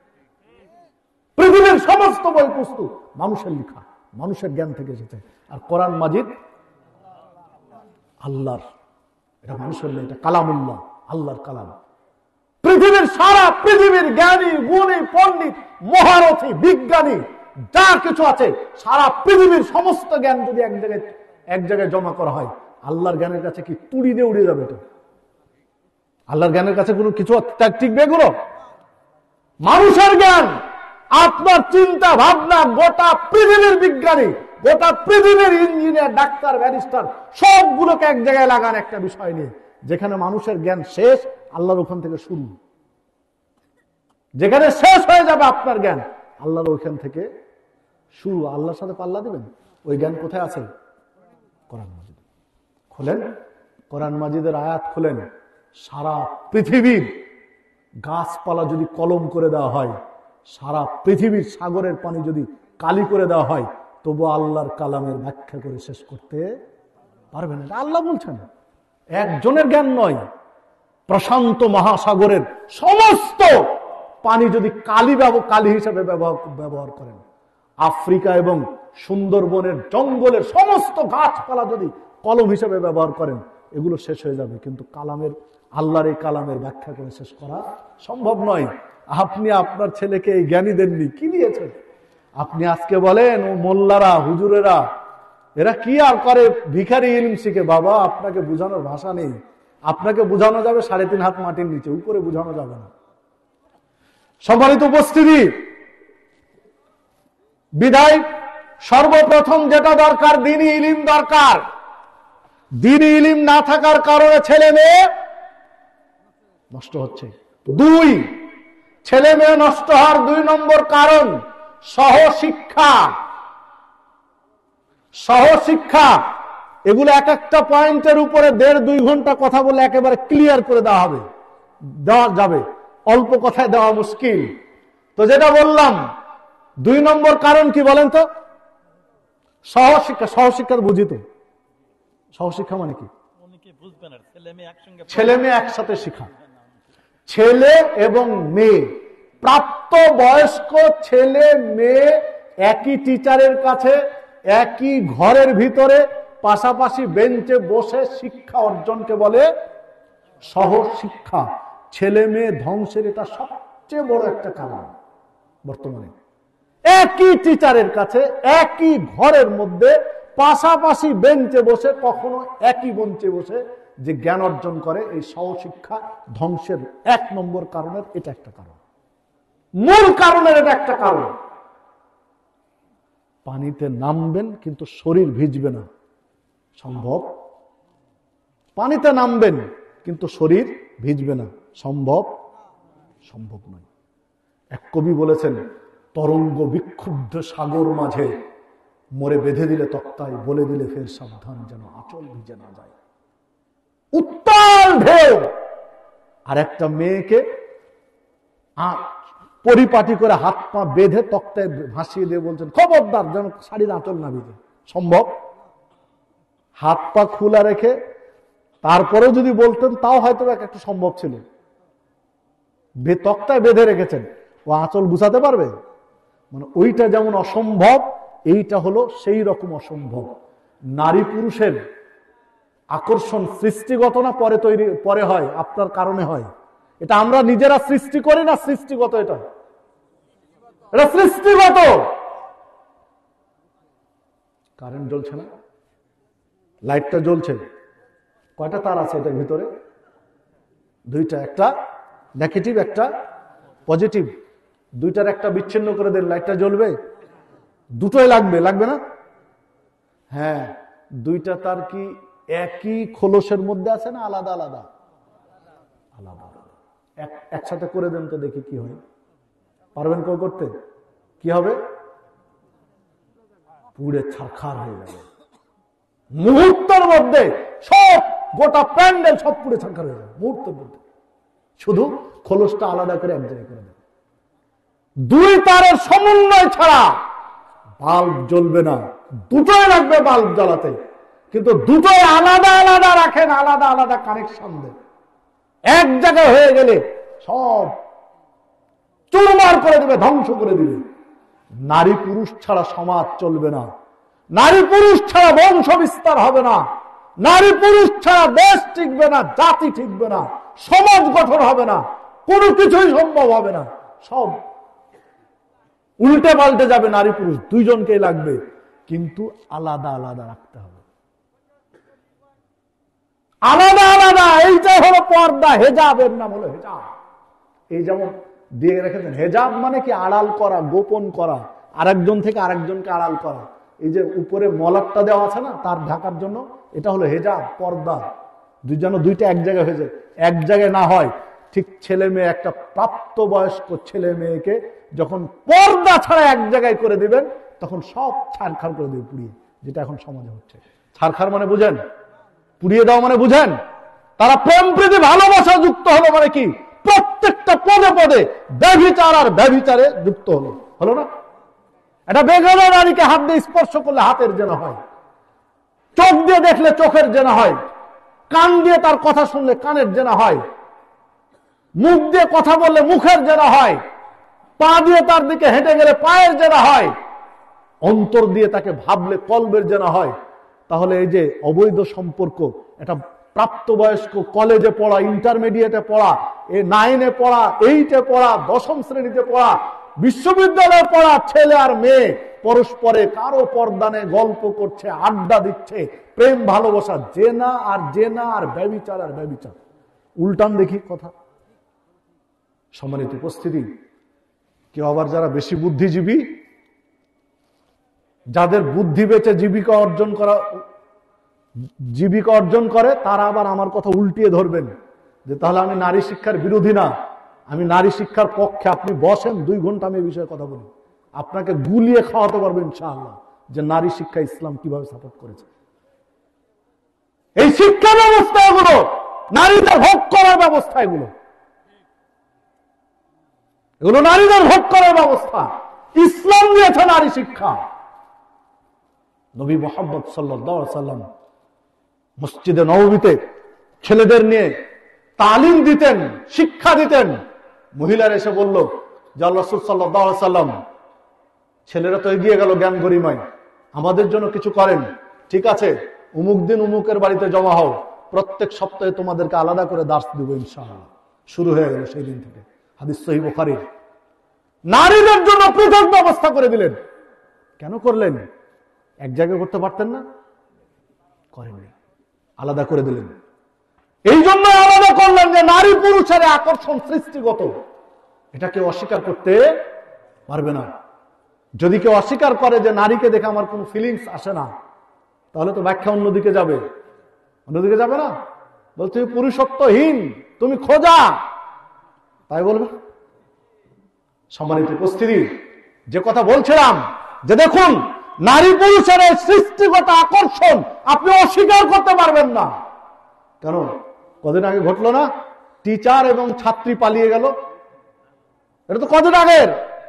Speaker 1: পৃথিবীর সমস্ত বই পুস্তক মানুষের লেখা, মানুষের জ্ঞান থেকে এসেছে। আর কোরআন মাজিদ আল্লাহর, এটা মানুষের নেই, এটা কালামুল্লাহ, আল্লাহর কালাম। পৃথিবীর সারা পৃথিবীর জ্ঞানী গুণী পণ্ডিত মহারথী বিজ্ঞানী যা কিছু আছে, সারা পৃথিবীর সমস্ত জ্ঞান যদি এক জায়গায় এক জায়গায় জমা করা হয়, আল্লাহর জ্ঞানের কাছে কি তুড়ি দিয়ে উড়ে যাবে? এটা আল্লাহর জ্ঞানের কাছে কোনো কিছু টিকবে? এগুলো মানুষের জ্ঞান। আপনার চিন্তা ভাবনা গোটা পৃথিবীর বিজ্ঞানী, গোটা পৃথিবীর ইঞ্জিনিয়ার, ডাক্তার, ব্যারিস্টার সবগুলোকে এক জায়গায় লাগান একটা বিষয় নিয়ে। যেখানে মানুষের জ্ঞান শেষ, আল্লাহর ওখান থেকে শুরু। যেখানে শেষ হয়ে যাবে আপনার জ্ঞান, আল্লাহর ওইখান থেকে শুরু। আল্লাহর সাথে পাল্লা দিবেন? ওই জ্ঞান কোথায় আছে? কোরআন মাজিদ খোলেন, কোরআন মাজিদের আয়াত খোলেন। সারা পৃথিবীর গাছপালা যদি কলম করে দেওয়া হয়, সারা পৃথিবীর সাগরের পানি যদি কালি করে দেওয়া হয়, তবু আল্লাহর কালামের ব্যাখ্যা করে শেষ করতে পারবেন না। আল্লাহ বলছেন, একজনের জ্ঞান নয়। প্রশান্ত মহাসাগরের সমস্ত পানি যদি কালি কালি হিসাবে ব্যবহার ব্যবহার করেন, আফ্রিকা এবং সুন্দরবনের জঙ্গলের সমস্ত গাছপালা যদি কলম হিসাবে ব্যবহার করেন, এগুলো শেষ হয়ে যাবে। কিন্তু কালামের, আল্লাহর এই কালামের ব্যাখ্যা করে শেষ করা সম্ভব নয়। আপনি আপনার ছেলেকে এই জ্ঞানী দেননি, কি দিয়েছেন? আপনি আজকে বলেন ও মোল্লারা, হুজুরেরা এরা কি আর করে, ভিখারি ইলম শিখে। বাবা, আপনাকে বোঝানোর ভাষা নেই। আপনাকে বোঝানো যাবে সাড়ে তিন হাত মাটির নিচে, উপরে বোঝানো যাবে না। সম্মানিত উপস্থিতি, বিধায় সর্বপ্রথম যেটা দরকার, দ্বীনি ইলম দরকার। দ্বীনি ইলম না থাকার কারণে ছেলে মেয়ে নষ্ট হচ্ছে। দুই, ছেলে মেয়ে নষ্ট হওয়ার দুই নম্বর কারণ সহশিক্ষা। সহশিক্ষা এগুলো এক একটা পয়েন্টের উপরে দেড় দুই ঘন্টা কথা বলে একেবারে ক্লিয়ার করে দেওয়া হবে, দেওয়া যাবে, অল্প কথায় দেওয়া মুশকিল। তো যেটা বললাম দুই নম্বর কারণ কি বলেন তো? সহশিক্ষা। সহশিক্ষা বুঝি তো, সহশিক্ষা মানে কি? ছেলে মেয়ে একসাথে শিখা। ছেলে এবং মেয়ে, প্রাপ্ত বয়স্ক ছেলে মেয়ে একই টিচারের কাছে একই ঘরের ভিতরে পাশাপাশি বেঞ্চে বসে শিক্ষা অর্জনকে বলে সহশিক্ষা। ছেলে মেয়ে ধ্বংসের এটা সবচেয়ে বড় একটা কারণ বর্তমানে। একই টিচারের কাছে একই ঘরের মধ্যে পাশাপাশি বেঞ্চে বসে, কখনো একই বেঞ্চে বসে যে জ্ঞান অর্জন করে, এই সহশিক্ষা ধ্বংসের এক নম্বর কারণের এটা একটা কারণ, মূল কারণের এটা একটা কারণ। পানিতে নামবেন কিন্তু শরীর ভিজবে না, সম্ভব? পানিতে নামবেন কিন্তু শরীর ভিজবে না, সম্ভব? সম্ভব নয়। এক কবি বলেছেন, তরঙ্গ বিক্ষুব্ধ সাগর মাঝে মোরে বেঁধে দিলে তক্তায়, বলে দিলে ফের সাবধান যেন আঁচল ভিজে না যায়। উত্তাল ঢেউ আর একটা মেয়েকে পরিপাটি করে হাত পা বেঁধে তক্তায় ভাসিয়ে দিয়ে বলছেন খবরদার যেন শাড়ির আঁচল না ভিজে, সম্ভব? হাত পা খোলা রেখে তারপরেও যদি বলতেন তাও হয়তো একটা সম্ভব ছিল। তক্তায় বেঁধে রেখেছেন, ও আঁচল গুছাতে পারবে? মানে ওইটা যেমন অসম্ভব, এইটা হলো সেই রকম অসম্ভব। নারী পুরুষের আকর্ষণ সৃষ্টিগত না পরে তৈরি, পরে হয়, আপনার কারণে হয়। এটা আমরা নিজেরা সৃষ্টি করি না, সৃষ্টিগত। এটা এটা সৃষ্টিগত। কারেন্ট জ্বলছে না, লাইটটা জ্বলছে, কয়টা তার আছে এটার ভিতরে? দুইটা, একটা নেগেটিভ একটা পজিটিভ। দুইটার একটা বিচ্ছিন্ন করে দেন, লাইটটা জ্বলবে? দুটোই লাগবে, লাগবে না? হ্যাঁ, দুইটা তার কি একই খোলসের মধ্যে আছে না আলাদা আলাদা? আলাদা আলাদা। একসাথে করে দেন তো দেখি কি হয়। পারবেন কেউ করতে? কি হবে? পুড়ে ছারখার হয়ে যাবে মুহূর্তের মধ্যে। সব গোটা প্যান্ডেল সব পুড়ে ছারখার হয়ে যাবে মুহূর্তের মধ্যে। শুধু খোলসটা আলাদা করে এক জায়গায় করে দেন। দুই তারের সমন্বয় ছাড়া বাল্ব জ্বলবে না। দুটোই লাগবে বাল্ব জ্বালাতে, কিন্তু দুটোই আলাদা আলাদা রাখেন, আলাদা আলাদা কানেকশন দেন। এক জায়গায় হয়ে গেলে সব চুরমার করে দিবে, ধ্বংস করে দিবে। নারী পুরুষ ছাড়া সমাজ চলবে না, নারী পুরুষ ছাড়া বংশ বিস্তার হবে না, নারী পুরুষ ছাড়া দেশ টিকবে না, জাতি টিকবে না, সমাজ গঠন হবে না, কোনো কিছুই সম্ভব হবে না। সব উল্টে পাল্টে যাবে। নারী পুরুষ দুইজনকেই লাগবে, কিন্তু আলাদা আলাদা রাখতে হবে, আলাদা আলাদা। এইটাই হলো পর্দা, হেজাবের নাম হলো হেজাব। এই যেমন দিয়ে রেখেছেন, হেজাব মানে কি? আড়াল করা, গোপন করা, আরেকজন থেকে আরেকজনকে আড়াল করা। এই যে উপরে মলাটটা দেওয়া আছে না, তার ঢাকার জন্য, এটা হলো হেজাব, পর্দা। দুই যেন দুইটা এক জায়গায় হয়ে যায়, এক জায়গায় না হয়। ঠিক ছেলে মেয়ে, একটা প্রাপ্তবয়স্ক ছেলে মেয়েকে যখন পর্দা ছাড়া এক জায়গায় করে দিবেন, তখন সব ছারখার করে দেবে পুড়িয়ে, যেটা এখন সমাজে হচ্ছে। ছারখার মানে বুঝেন? পুড়িয়ে দেওয়া মানে বুঝেন? তারা প্রেম প্রীতি ভালোবাসা যুক্ত হলো মানে কি? প্রত্যেকটা পদে পদে ব্যভিচার আর ব্যভিচারে যুক্ত হলো, হলো না? এটা বেগানা নারীকে হাত দিয়ে স্পর্শ করলে হাতের জেনা হয়, চোখ দিয়ে দেখলে চোখের জেনা হয়, কান দিয়ে তার কথা শুনলে কানের জেনা হয়, মুখ দিয়ে কথা বললে মুখের জেনা হয়, পা দিয়ে তার দিকে হেঁটে গেলে পায়ের জেনা হয়, অন্তর দিয়ে তাকে ভাবলে কলবের জেনা হয়। তাহলে এই যে অবৈধ সম্পর্ক, এটা প্রাপ্তবয়স্ক, কলেজে পড়া, ইন্টারমিডিয়েটে পড়া, এ নাইনে পড়া, এইটে পড়া, দশম শ্রেণীতে পড়া, বিশ্ববিদ্যালয়ে পড়া ছেলে আর মেয়ে পরস্পরে কারো পর্দানে গল্প করছে, আড্ডা দিচ্ছে, প্রেম ভালোবাসা, জেনা আর জেনা আর ব্যভিচার আর ব্যভিচার। উল্টান দেখি কথা। সম্মানিত উপস্থিতি, কেউ আবার যারা বেশি বুদ্ধিজীবী, যাদের বুদ্ধি বেচে জীবিকা অর্জন করা জীবিকা অর্জন করে, তারা আবার আমার কথা উল্টিয়ে ধরবেন যে তাহলে আমি নারী শিক্ষার বিরোধী না, আমি নারী শিক্ষার পক্ষে। আপনি বসেন, দুই ঘন্টা আমি এই বিষয়ে কথা বলি, আপনাকে গুলিয়ে খাওয়াতে পারবো ইনশাআল্লাহ যে নারী শিক্ষা ইসলাম কিভাবে সাপোর্ট করেছে। এই শিক্ষা ব্যবস্থা এগুলো নারীদের ভোগ করার ব্যবস্থা, এগুলো এগুলো নারীদের ভোগ করার ব্যবস্থা। ইসলাম দিয়েছে নারী শিক্ষা। নবী মুহাম্মদ সাল্লাল্লাহু আলাইহি সাল্লাম মসজিদে নববীতে ছেলেদের নিয়ে তালিম দিতেন, শিক্ষা দিতেন। মহিলারা এসে বলল যে আল্লাহ রাসূল সাল্লাল্লাহু আলাইহি সাল্লাম, ছেলেরা তো এগিয়ে গেল জ্ঞান গরিমায়, আমাদের জন্য কিছু করেন। ঠিক আছে, উমুক দিন উমুকের বাড়িতে জমা হও, প্রত্যেক সপ্তাহে তোমাদেরকে আলাদা করে দার্স দিব ইনশাআল্লাহ। শুরু হয়ে গেল সেই দিন থেকে। হাদিস সহিহ বুখারী। নারীদের জন্য পৃথক ব্যবস্থা করে দিলেন। কেন করলেন? এক জায়গায় করতে পারতেন না? করেননি, আলাদা করে দিলেন। এই জন্য আলাদা করলেন যে নারী পুরুষের আকর্ষণ সৃষ্টিগত, এটা কেউ অস্বীকার করতে পারবে না। যদি কেউ অস্বীকার করে যে নারীকে দেখে আমার কোনো ফিলিংস আসে না, তাহলে তো ব্যাখ্যা অন্যদিকে যাবে। অন্যদিকে যাবে না, বলছে পুরুষত্বহীন, তুমি খোঁজা, তাই বলবে। সম্মানিত উপস্থিতি, যে কথা বলছিলাম যে দেখুন নারী পুরুষের সৃষ্টিগত আকর্ষণ আপনি অস্বীকার করতে পারবেন না। কেন? কদিন আগে ঘটলো না, টিচার এবং ছাত্রী পালিয়ে গেল। এটা তো কদিন আগের।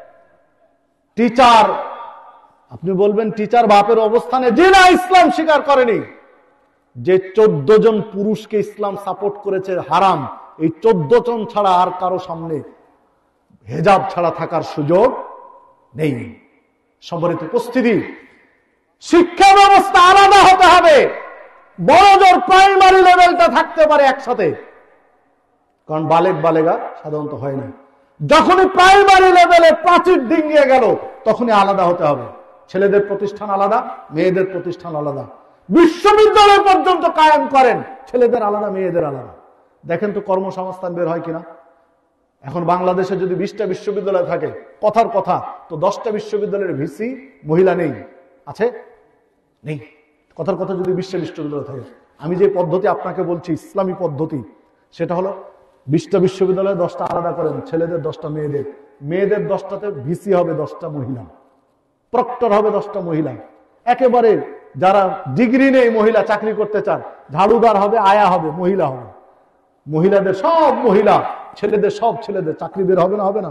Speaker 1: টিচার, আপনি বলবেন টিচার বাপের অবস্থানে, যে না, ইসলাম স্বীকার করেনি। যে চোদ্দ জন পুরুষকে ইসলাম সাপোর্ট করেছে হারাম, এই চোদ্দ জন ছাড়া আর কারো সামনে হেজাব ছাড়া থাকার সুযোগ নেই। সম্মানিত উপস্থিতি, শিক্ষা ব্যবস্থা আলাদা হতে হবে। বড় জোর প্রাইমারি লেভেলটা থাকতে পারে একসাথে, কারণ বালেক বালেগা সাধারণত হয় না। যখনই প্রাইমারি লেভেলে প্রাচীর ডিঙ্গিয়ে গেল, তখনই আলাদা হতে হবে। ছেলেদের প্রতিষ্ঠান আলাদা, মেয়েদের প্রতিষ্ঠান আলাদা। বিশ্ববিদ্যালয় পর্যন্ত কায়েম করেন, ছেলেদের আলাদা, মেয়েদের আলাদা। দেখেন তো কর্মসংস্থান বের হয় কিনা। এখন বাংলাদেশে যদি বিশটা বিশ্ববিদ্যালয় থাকে, কথার কথা, তো দশটা বিশ্ববিদ্যালয়ের ভিসি মহিলা নেই, আছে? নেই। কথার কথা, যদি বিশটা বিশ্ববিদ্যালয় থাকে। আমি যে পদ্ধতি আপনাকে বলছি ইসলামী পদ্ধতি, সেটা হলো বিশটা বিশ্ববিদ্যালয়ে দশটা আলাদা করেন, ছেলেদের দশটা, মেয়েদের। মেয়েদের দশটাতে ভিসি হবে দশটা মহিলা, প্রক্টর হবে দশটা মহিলা। একেবারে যারা ডিগ্রি নেই মহিলা চাকরি করতে চান, ঝাড়ুদার হবে, আয়া হবে, মহিলা হবে। মহিলাদের সব মহিলা, ছেলেদের সব ছেলেদের। চাকরি বের হবে না? হবে না?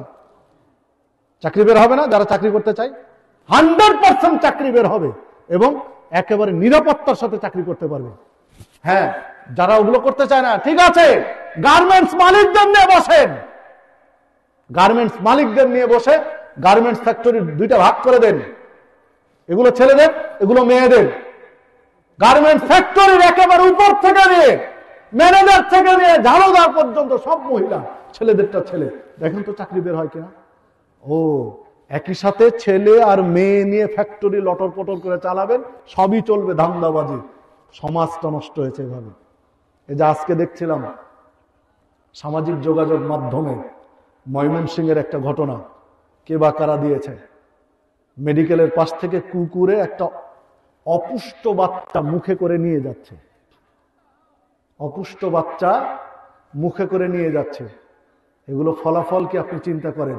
Speaker 1: চাকরি বের হবে না? যারা চাকরি করতে চায় হান্ড্রেড পার্সেন্ট চাকরি বের হবে, এবং একেবারে নিরাপত্তার সাথে চাকরি করতে পারবে। হ্যাঁ, যারা ওগুলো করতে চায় না, ঠিক আছে, গার্মেন্টস মালিকদের নিয়ে বসেন, গার্মেন্টস মালিকদের নিয়ে বসে গার্মেন্টস ফ্যাক্টরি দুইটা ভাগ করে দেন। এগুলো ছেলেদের, এগুলো মেয়েদের। গার্মেন্টস ফ্যাক্টরির একেবারে উপর থেকে নিয়ে, ম্যানেজার থেকে নিয়ে ঝাড়ুদার পর্যন্ত সব মহিলা, ছেলেদেরটা ছেলে। দেখেন তো চাকরি বের হয় কিনা। ও, একই সাথে ছেলে আর মেয়ে নিয়ে ফ্যাক্টরি লটর পটর করে চালাবেন, সবই চলবে, ধান্দাবাজি। সমাজটা নষ্ট হয়েছে এভাবে। এই যে আজকে দেখছিলাম সামাজিক যোগাযোগ মাধ্যমে ময়মনসিংহের একটা ঘটনা, কে বা কারা দিয়েছে। মেডিকেলের পাশ থেকে কুকুরে একটা অপুষ্ট বাচ্চা মুখে করে নিয়ে যাচ্ছে, অপুষ্ট বাচ্চা মুখে করে নিয়ে যাচ্ছে। এগুলো ফলাফল কি আপনি চিন্তা করেন?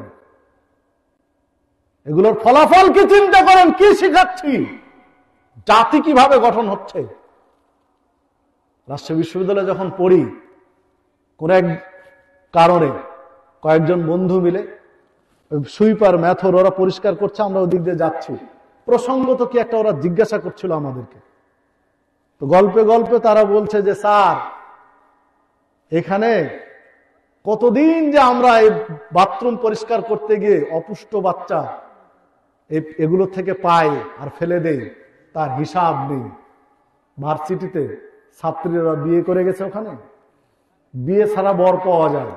Speaker 1: এগুলোর ফলাফল কি চিন্তা করেন? কি শিখাচ্ছি? জাতি কিভাবে গঠন হচ্ছে? রাজশাহী বিশ্ববিদ্যালয়ে যখন পড়ি, কোন এক কারণে কয়েকজন বন্ধু মিলে সুইপার, ম্যাথর, ওরা পরিষ্কার করছে, আমরা ওদিক দিয়ে যাচ্ছি। প্রসঙ্গত কি একটা ওরা জিজ্ঞাসা করছিল আমাদেরকে। তো গল্পে গল্পে তারা বলছে যে স্যার, এখানে কতদিন যে আমরা এই বাথরুম পরিষ্কার করতে গিয়ে অপুষ্ট বাচ্চা এগুলো থেকে পাই আর ফেলে দেই, তার হিসাব নেই। ভার্সিটিতে ছাত্রীরা বিয়ে করে গেছে, ওখানে বিয়ে ছাড়া বর পাওয়া যায়।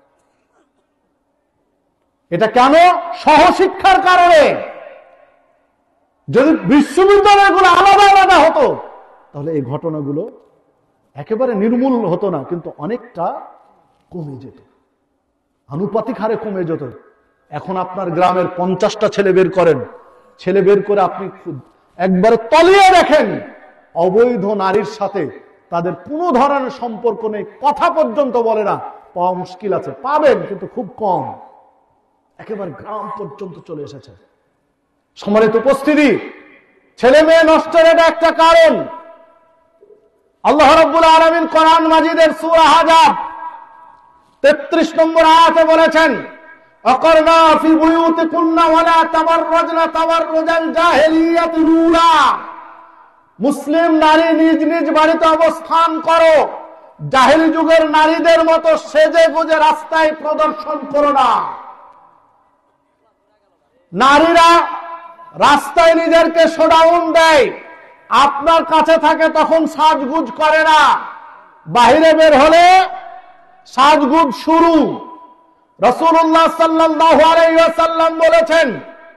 Speaker 1: এটা কেন? সহশিক্ষার কারণে। যদি বিশ্ববিদ্যালয়গুলো আলাদা আলাদা হতো, তাহলে এই ঘটনাগুলো একেবারে নির্মূল হতো না, কিন্তু অনেকটা কমে যেত, আনুপাতিক হারে কমে যেত। এখন আপনার গ্রামের পঞ্চাশটা ছেলে বের করেন, ছেলে বের করে আপনি একবারে তলিয়ে দেখেন, অবৈধ নারীর সাথে তাদের কোনো ধরনের সম্পর্ক নেই, কথা পর্যন্ত বলে না, পাওয়া মুশকিল আছে, পাবেন কিন্তু খুব কম, একেবারে গ্রাম পর্যন্ত চলে এসেছে। সম্মানিত উপস্থিতি, ছেলে মেয়ে নষ্টের এটা একটা কারণ। আল্লাহ রাব্বুল আলামিন কোরআন মাজিদের সূরা আহজাব তেত্রিশ নম্বর আয়াতে বলেছেন, আকারনা ফি বুয়ুতিকুন্না ওয়ালা তাবাররাজনা তাবাররুজাল জাহিলিয়াতিল উলা। মুসলিম নারী নিজ নিজ বাড়িতে অবস্থান করো, জাহিলি যুগের নারীদের মতো সেজে গুজে রাস্তায় প্রদর্শন করো না। নারীরা রাস্তায় নিজেরকে শোডাউন দেয়, আপনার কাছে থাকে তখন সাজগুজ করে না, বাহিরে বের হলে সাজগুজ শুরু। রাসূলুল্লাহ সাল্লাল্লাহু আলাইহি ওয়াসাল্লাম বলেছেন,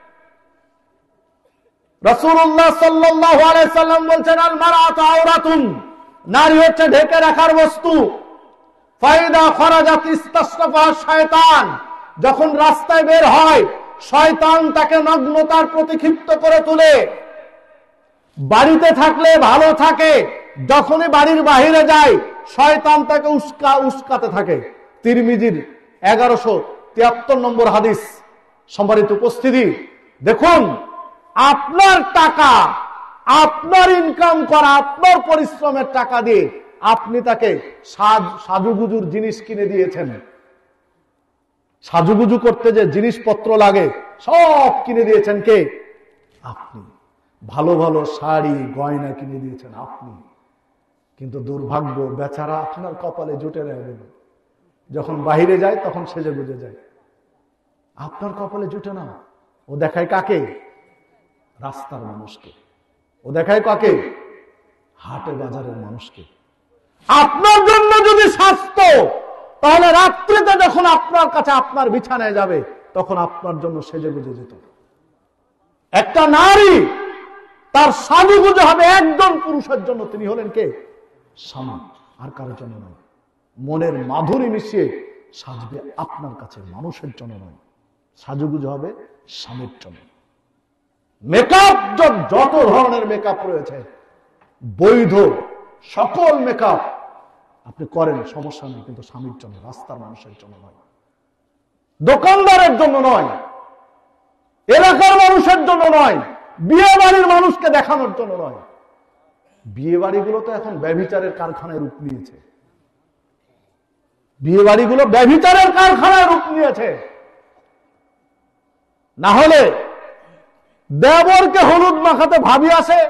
Speaker 1: রাসূলুল্লাহ সাল্লাল্লাহু আলাইহি ওয়াসাল্লাম বলেছেন, আল মারআতু আওরাতুন, নারী হচ্ছে ঢেকে রাখার বস্তু। ফাইদা খরাজাত ইস্তাশরাফা শয়তান, যখন রাস্তায় বের হয় শয়তান তাকে নগ্নতার প্রতিক্ষিপ্ত করে তোলে। বাড়িতে থাকলে ভালো থাকে, যখনই বাড়ির বাহিরে যায় শয়তান তাকে উস্কা উস্কাতে থাকে। তিরমিজির এগারোশো তিয়াত্তর নম্বর হাদিস। সম্মানিত উপস্থিতি, দেখুন আপনার টাকা, আপনার ইনকাম করা, আপনার পরিশ্রমের টাকা দিয়ে আপনি তাকে সাজ সাজুগুজুর জিনিস কিনে দিয়েছেন। সাজুগুজু করতে যে জিনিসপত্র লাগে সব কিনে দিয়েছেন কে? আপনি। ভালো ভালো শাড়ি গয়না কিনে দিয়েছেন আপনি। কিন্তু দুর্ভাগ্য, বেচারা আপনার কপালে জুটে নেবে, যখন বাহিরে যায় তখন সেজে গুজে যায়, আপনার কপালে জুটে না। ও দেখায় কাকে? রাস্তার মানুষকে। ও দেখায় কাকে? হাটে বাজারের মানুষকে। আপনার জন্য যদি স্বাস্থ্য, তাহলে রাত্রিতে যখন আপনার কাছে আপনার বিছানায় যাবে তখন আপনার জন্য সেজে গুজে যেত। একটা নারী তার সাজুগুজু হবে একজন পুরুষের জন্য, তিনি হলেন কে? স্বামী, আর কারোর জন্য নয়। মনের মাধুরী মিশিয়ে সাজবে আপনার কাছে, মানুষের জন্য নয়। সাজুগুজু হবে স্বামীর জন্য। মেকআপ, যত ধরনের মেকআপ রয়েছে, বৈধ সকল মেকআপ আপনি করেন, সমস্যা নেই, কিন্তু স্বামীর জন্য, রাস্তার মানুষের জন্য নয়, দোকানদারের জন্য নয়, এলাকার মানুষের জন্য নয়, বিয়ে বাড়ির মানুষকে দেখানোর জন্য নয়। বিয়ে বাড়িগুলো তো এখন ব্যভিচারের কারখানায় রূপ নিয়েছে। বিয়ে বাড়িগুলো ব্যভিচারের কারখানায় রূপ নিয়েছে। না হলে দেবরকে হলুদ মাখাতে ভাবি আসে,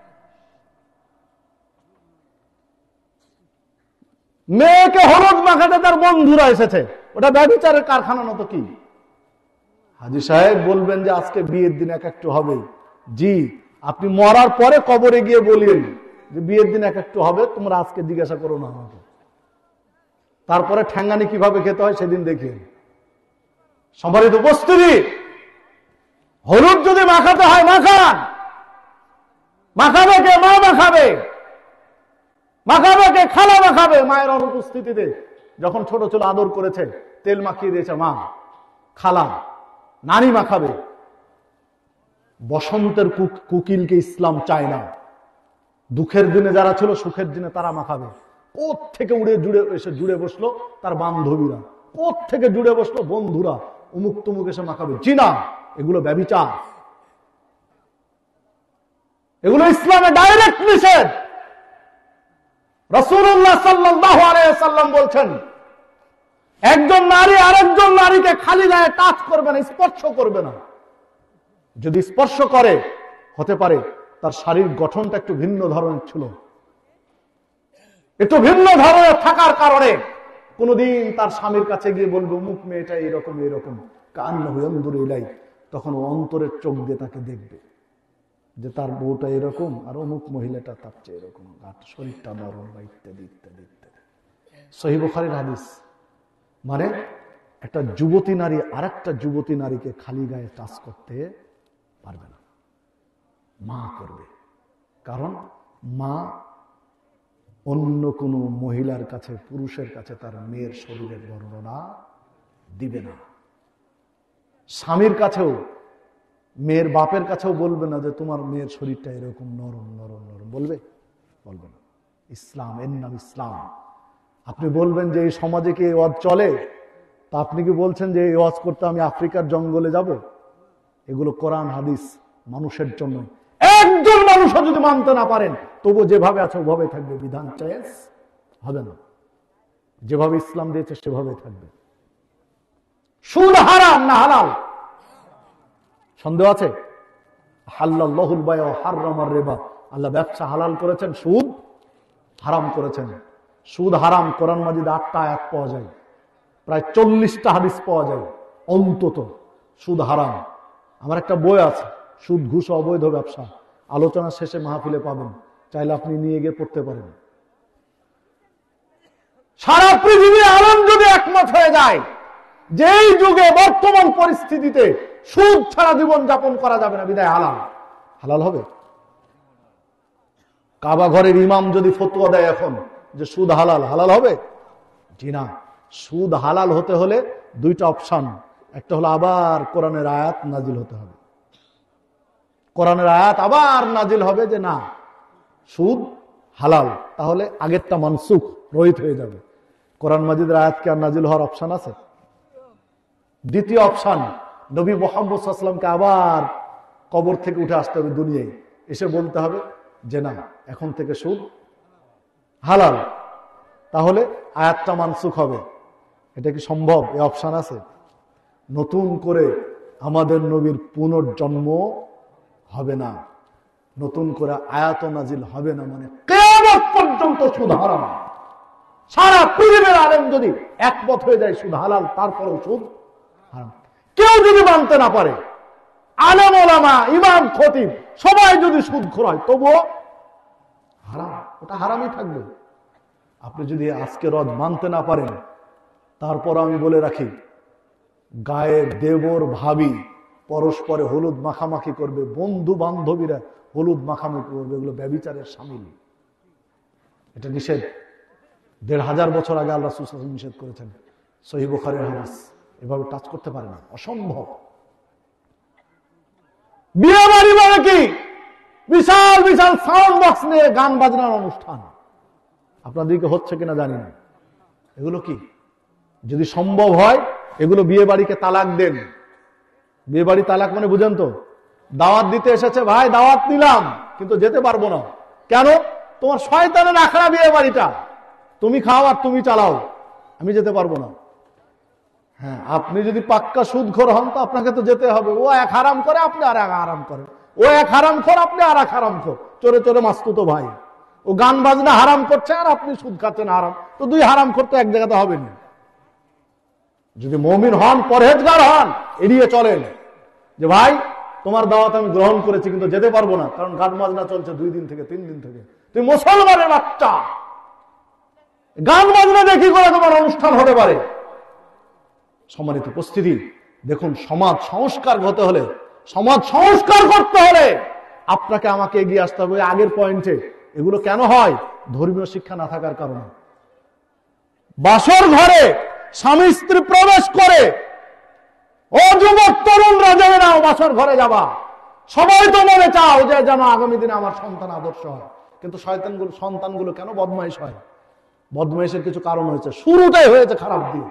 Speaker 1: মেয়েকে হলুদ মাখাতে তার বন্ধুরা এসেছে, ওটা ব্যভিচারের কারখানা মতো কি? হাজী সাহেব বলবেন যে আজকে বিয়ের দিন এক একটু হবে। জি, আপনি মরার পরে কবরে গিয়ে বলিয়েন যে বিয়ের দিন এক একটু হবে, তোমরা আজকে জিজ্ঞাসা করো না আমাকে। তারপরে ঠ্যাঙ্গানি কিভাবে খেতে হয় সেদিন দেখিয়ে। সম্মানিত উপস্থিতি, হলুদ যদি মাখাতে হয় মাখান। মাখাবে কে? মা মাখাবে। মাখাবে কে? খালা মাখাবে। মায়ের অনুপস্থিতিতে যখন ছোট ছোট আদর করেছে, তেল মাখিয়ে দিয়েছে মা, খালা, নানি মাখাবে। বসন্তের কুকিলকে ইসলাম চায় না। দুঃখের দিনে যারা ছিল, সুখের দিনে তারা মাখাবে। কোথ থেকে উড়ে জুড়ে এসে জুড়ে বসলো তার বান্ধবীরা, কোথ থেকে জুড়ে বসলো বন্ধুরা, উমুক তুমুক এসে মাখাবে। জি না, এগুলো ব্যভিচার, এগুলো ইসলামে ডাইরেক্ট নিষেধ। রাসূলুল্লাহ সাল্লাল্লাহু আলাইহি ওয়াসাল্লাম বলছেন, একজন নারী আরেকজন নারীকে খালি গায়ে টাচ করবে না, স্পর্শ করবে না। যদি স্পর্শ করে, হতে পারে তার শারীরিক গঠনটা একটু ভিন্ন ধরনের ছিল, একটু ভিন্ন ধরনের থাকার কারণে কোনদিন তার স্বামীর কাছে গিয়ে বলবে অমুক মেয়েটা এরকম এরকম, কান্নাহু ইয়ানজুরু ইলাই, তখন অন্তরের চোখ দিয়ে তাকে দেখবে যে তার বউটা এরকম আর অমুক মহিলাটা তার চেয়ে এরকম, শরীরটা নরম বা ইত্যাদি ইত্যাদি ইত্যাদি। সহিহ বুখারীর হাদিস। মানে একটা যুবতী নারী আরেকটা যুবতী নারীকে খালি গায়ে টাচ করতে পারবে না, মা করবে। কারণ মা অন্য কোনো মহিলার কাছে, পুরুষের কাছে তার মেয়ের শরীরের বর্ণনা দিবে না। স্বামীর কাছেও, মেয়ের বাপের কাছেও বলবে না যে তোমার মেয়ের শরীরটা এরকম নরম নরম নরম, বলবে? বলবে না। ইসলাম, এর নাম ইসলাম। আপনি বলবেন যে এই সমাজে কি এই ওয়াজ চলে, তা আপনি কি বলছেন যে এই ওয়াজ করতে আমি আফ্রিকার জঙ্গলে যাব? এগুলো কোরআন হাদিস মানুষের জন্য। একজন মানুষও যদি মানতে না পারেন, তবু যেভাবে আছে ওভাবে থাকবে, বিধান চেঞ্জ হবে না। যেভাবে ইসলাম দিয়েছে সেভাবে থাকবে। সুদ হারাম না হালাল? সন্দেহ আছে? হাল্লাল্লাহুল বায় ওয়া হাররামার রিবা। আল্লাহ ব্যবসা হালাল করেছেন, সুদ হারাম করেছেন। সুদ হারাম কোরআন মাজিদ আটটা আয়াত পাওয়া যায়, প্রায় চল্লিশটা হাদিস পাওয়া যায় অন্তত। সুদ হারাম। আমার একটা বই আছে, সুদ ঘুষ অবৈধ ব্যবসা, আলোচনা শেষে মাহফিলে পাবেন, চাইলে আপনি নিয়ে গিয়ে পড়তে পারেন। সারা পৃথিবীর আলেম যদি একমত হয়ে যায় যেই যুগে বর্তমান পরিস্থিতিতে সুদ ছাড়া জীবন যাপন করা যাবে না, বিদায় হালাল। হালাল হবে? কাবা ঘরের ইমাম যদি ফতোয়া দেয় এখন যে সুদ হালাল, হালাল হবে? জি না। সুদ হালাল হতে হলে দুইটা অপশন, একটা হলো আবার কোরআনের আয়াত নাজিল হতে হবে। কোরআনের আয়াত আবার নাজিল হবে যে না সুদ হালাল, তাহলে আগেরটা মানসুখ রহিত হয়ে যাবে। কোরআন মাজিদের আয়াত কি আর নাজিল হওয়ার অপশন আছে? দ্বিতীয় অপশন, নবী মুহাম্মদ সাল্লাল্লাহু আলাইহি ওয়াসাল্লামকে আবার কবর থেকে উঠে আসতে হবে দুনিয়ায়, এসে বলতে হবে যে না এখন থেকে সুদ হালাল, তাহলে আয়াতটা মানসুখ হবে। এটা কি সম্ভব? এই অপশন আছে? নতুন করে আমাদের নবীর পুনর্জন্ম হবে না, নতুন করে আয়াত নাজিল হবে না, মানে কিয়ামত পর্যন্ত সুদ হারাম। সারা পৃথিবীর আলেম যদি একমত হয়ে যায় সুদ হালাল, তারপরেও সুদ হারাম। কেউ যদি মানতে না পারে, আলেম ওলামা ইমাম খতিব সবাই যদি সুদখোর হয়, তবুও হারাম, ওটা হারামই থাকবে। আপনি যদি আজকে রদ মানতে না পারেন, তারপর আমি বলে রাখি, গায়ে দেবর ভাবি পরস্পরে হলুদ মাখামাখি করবে, বন্ধু বান্ধবীরা হলুদ মাখামাখি করবে, এগুলো ব্যভিচারের শামিল। এটা নিষেধ। দেড় হাজার বছর আগে আল্লাহ রাসূল সাল্লাল্লাহু আলাইহি ওয়াসাল্লাম নিষেধ করেছেন, সহিহ বুখারীর হাদিস। এভাবে টাচ করতে পারে না, অসম্ভব। বিয়ে বাড়ি মানে কি? বিশাল বিশাল সাউন্ড বক্স নিয়ে গান বাজনার অনুষ্ঠান। আপনাদেরকে হচ্ছে কিনা জানি না। এগুলো কি? যদি সম্ভব হয় এগুলো বিয়ে বাড়িকে তালাক দেন। বিয়ে বাড়ি তালাক মানে বুঝেন তো? দাওয়াত দিতে এসেছে, ভাই দাওয়াত নিলাম কিন্তু যেতে পারবো না। কেন? তোমার শয়তানের আখড়া বিয়ে বাড়িটা, তুমি খাও আর তুমি চালাও, আমি যেতে পারবো না। হ্যাঁ, আপনি যদি পাক্কা সুদখোর হন তো আপনাকে তো যেতে হবে। ও এক হারাম করে, আপনি আর এক হারাম করেন। ও এক হারাম খোর, আপনি আর এক হারাম খোর। চোরে চোরে মাস্তুতো ভাই। ও গান বাজনা হারাম করছে আর আপনি সুদ খাচ্ছেন হারাম, তো দুই হারাম করতে এক জায়গাতে হবে না। যদি মুমিন হন, পরহেজগার হন, এড়িয়ে চলেন যে ভাই তোমার দাওয়াত আমি গ্রহণ করেছি কিন্তু যেতে পারবো না, কারণ গান বাজনা চলছে দুই দিন থেকে তিন দিন থেকে। তুমি মুসলমানের বাচ্চা, গান বাজনা দেখি করে তোমার অনুষ্ঠান হতে পারে। সম্মানিত উপস্থিতি, দেখুন সমাজ সংস্কার হতে হলে, সমাজ সংস্কার করতে হলে আপনাকে আমাকে এগিয়ে আসতে হবে আগের পয়েন্টে। এগুলো কেন হয়? ধর্মীয় শিক্ষা না থাকার কারণে। বাসর ঘরে স্বামী স্ত্রী প্রবেশ করে, ও যুবক তরুণরা যাবে না বাসর ঘরে যাবা, সবাই তো মনে চাও যে যেন আগামী দিনে আমার সন্তান আদর্শ হয়, কিন্তু শয়তানগুলো সন্তানগুলো কেন বদমাইশ হয়? বদমাইশের কিছু কারণ হয়েছে। শুরুটাই হয়েছে খারাপ দিয়ে।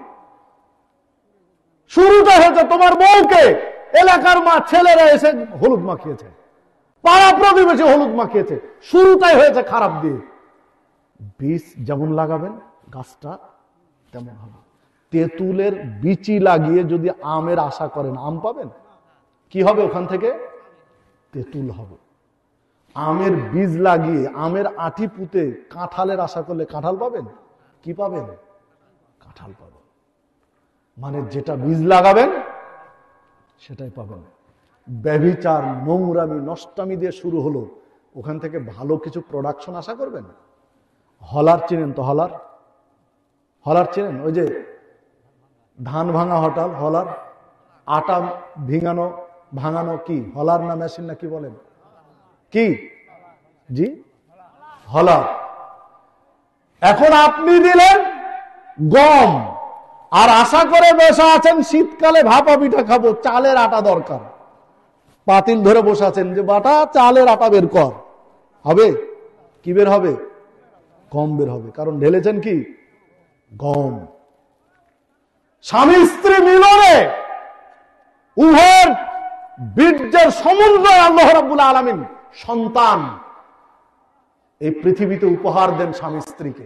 Speaker 1: শুরুটা হয়েছে তোমার বউকে এলাকার মা ছেলেরা এসে হলুদ মাখিয়েছে, পাড়া প্রতিবেশী হলুদ মাখিয়েছে। শুরুটাই হয়েছে খারাপ দিয়ে। বীজ যেমন লাগাবেন গাছটা তেমন হবে। তেঁতুলের বিচি লাগিয়ে যদি আমের আশা করেন, আম পাবেন? কি হবে ওখান থেকে? তেঁতুল হবে। আমের বীজ লাগিয়ে আমের আটি পুঁতে কাঁঠালের আশা করলে কাঁঠাল পাবেন? কি পাবেন? কাঁঠাল পাবেন। মানে যেটা বীজ লাগাবেন সেটাই পাবেন। ব্যভিচার, নোংরামি, নষ্টামি দিয়ে শুরু হলো, ওখান থেকে ভালো কিছু প্রোডাকশন আশা করবেন? হলার চিনেন তো? হলার হলার চিনেন? ওই যে ধান ভাঙা হটাল, হলার, আটা ভিঙানো ভাঙানো, কি হলার না মেশিন না কি বলেন? কি জি হলার। এখন আপনি দিলেন গম আর আশা করে বসে আছেন শীতকালে ভাপা পিঠা খাবো, চালের আটা দরকার। পাতিল ধরে বসে আছেন যে বাটা চালের আটা বের কর, হবে? কি বের হবে? গম বের হবে, কারণ ঢেলেছেন কি? গম। স্বামী স্ত্রী মিলনে উভয়ের বীর্যের সমন্বয়ে আল্লাহ রাব্বুল আলামিন সন্তান এই পৃথিবীতে উপহার দেন স্বামী স্ত্রীকে।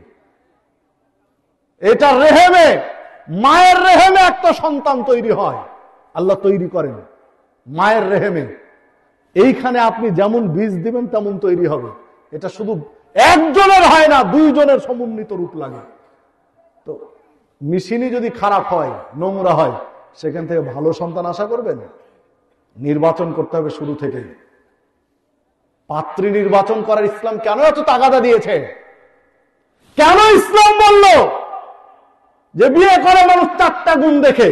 Speaker 1: এটা রেহেমে, মায়ের রেহেমে একটা সন্তান তৈরি হয়, আল্লাহ তৈরি করেন মায়ের রেহেমে। এইখানে আপনি যেমন বীজ দিবেন তেমন তৈরি হবে। এটা শুধু একজনের হয় না, দুইজনের সমন্বিত রূপ লাগে। তো মেশিনই যদি খারাপ হয়, নোংরা হয়, সেখান থেকে ভালো সন্তান আশা করবেন? নির্বাচন করতে হবে শুরু থেকে। পাত্রী নির্বাচন করার ইসলাম কেন এত তাগাদা দিয়েছে? কেন ইসলাম বলল যে বিয়ে করে মানুষ চারটা গুণ দেখে?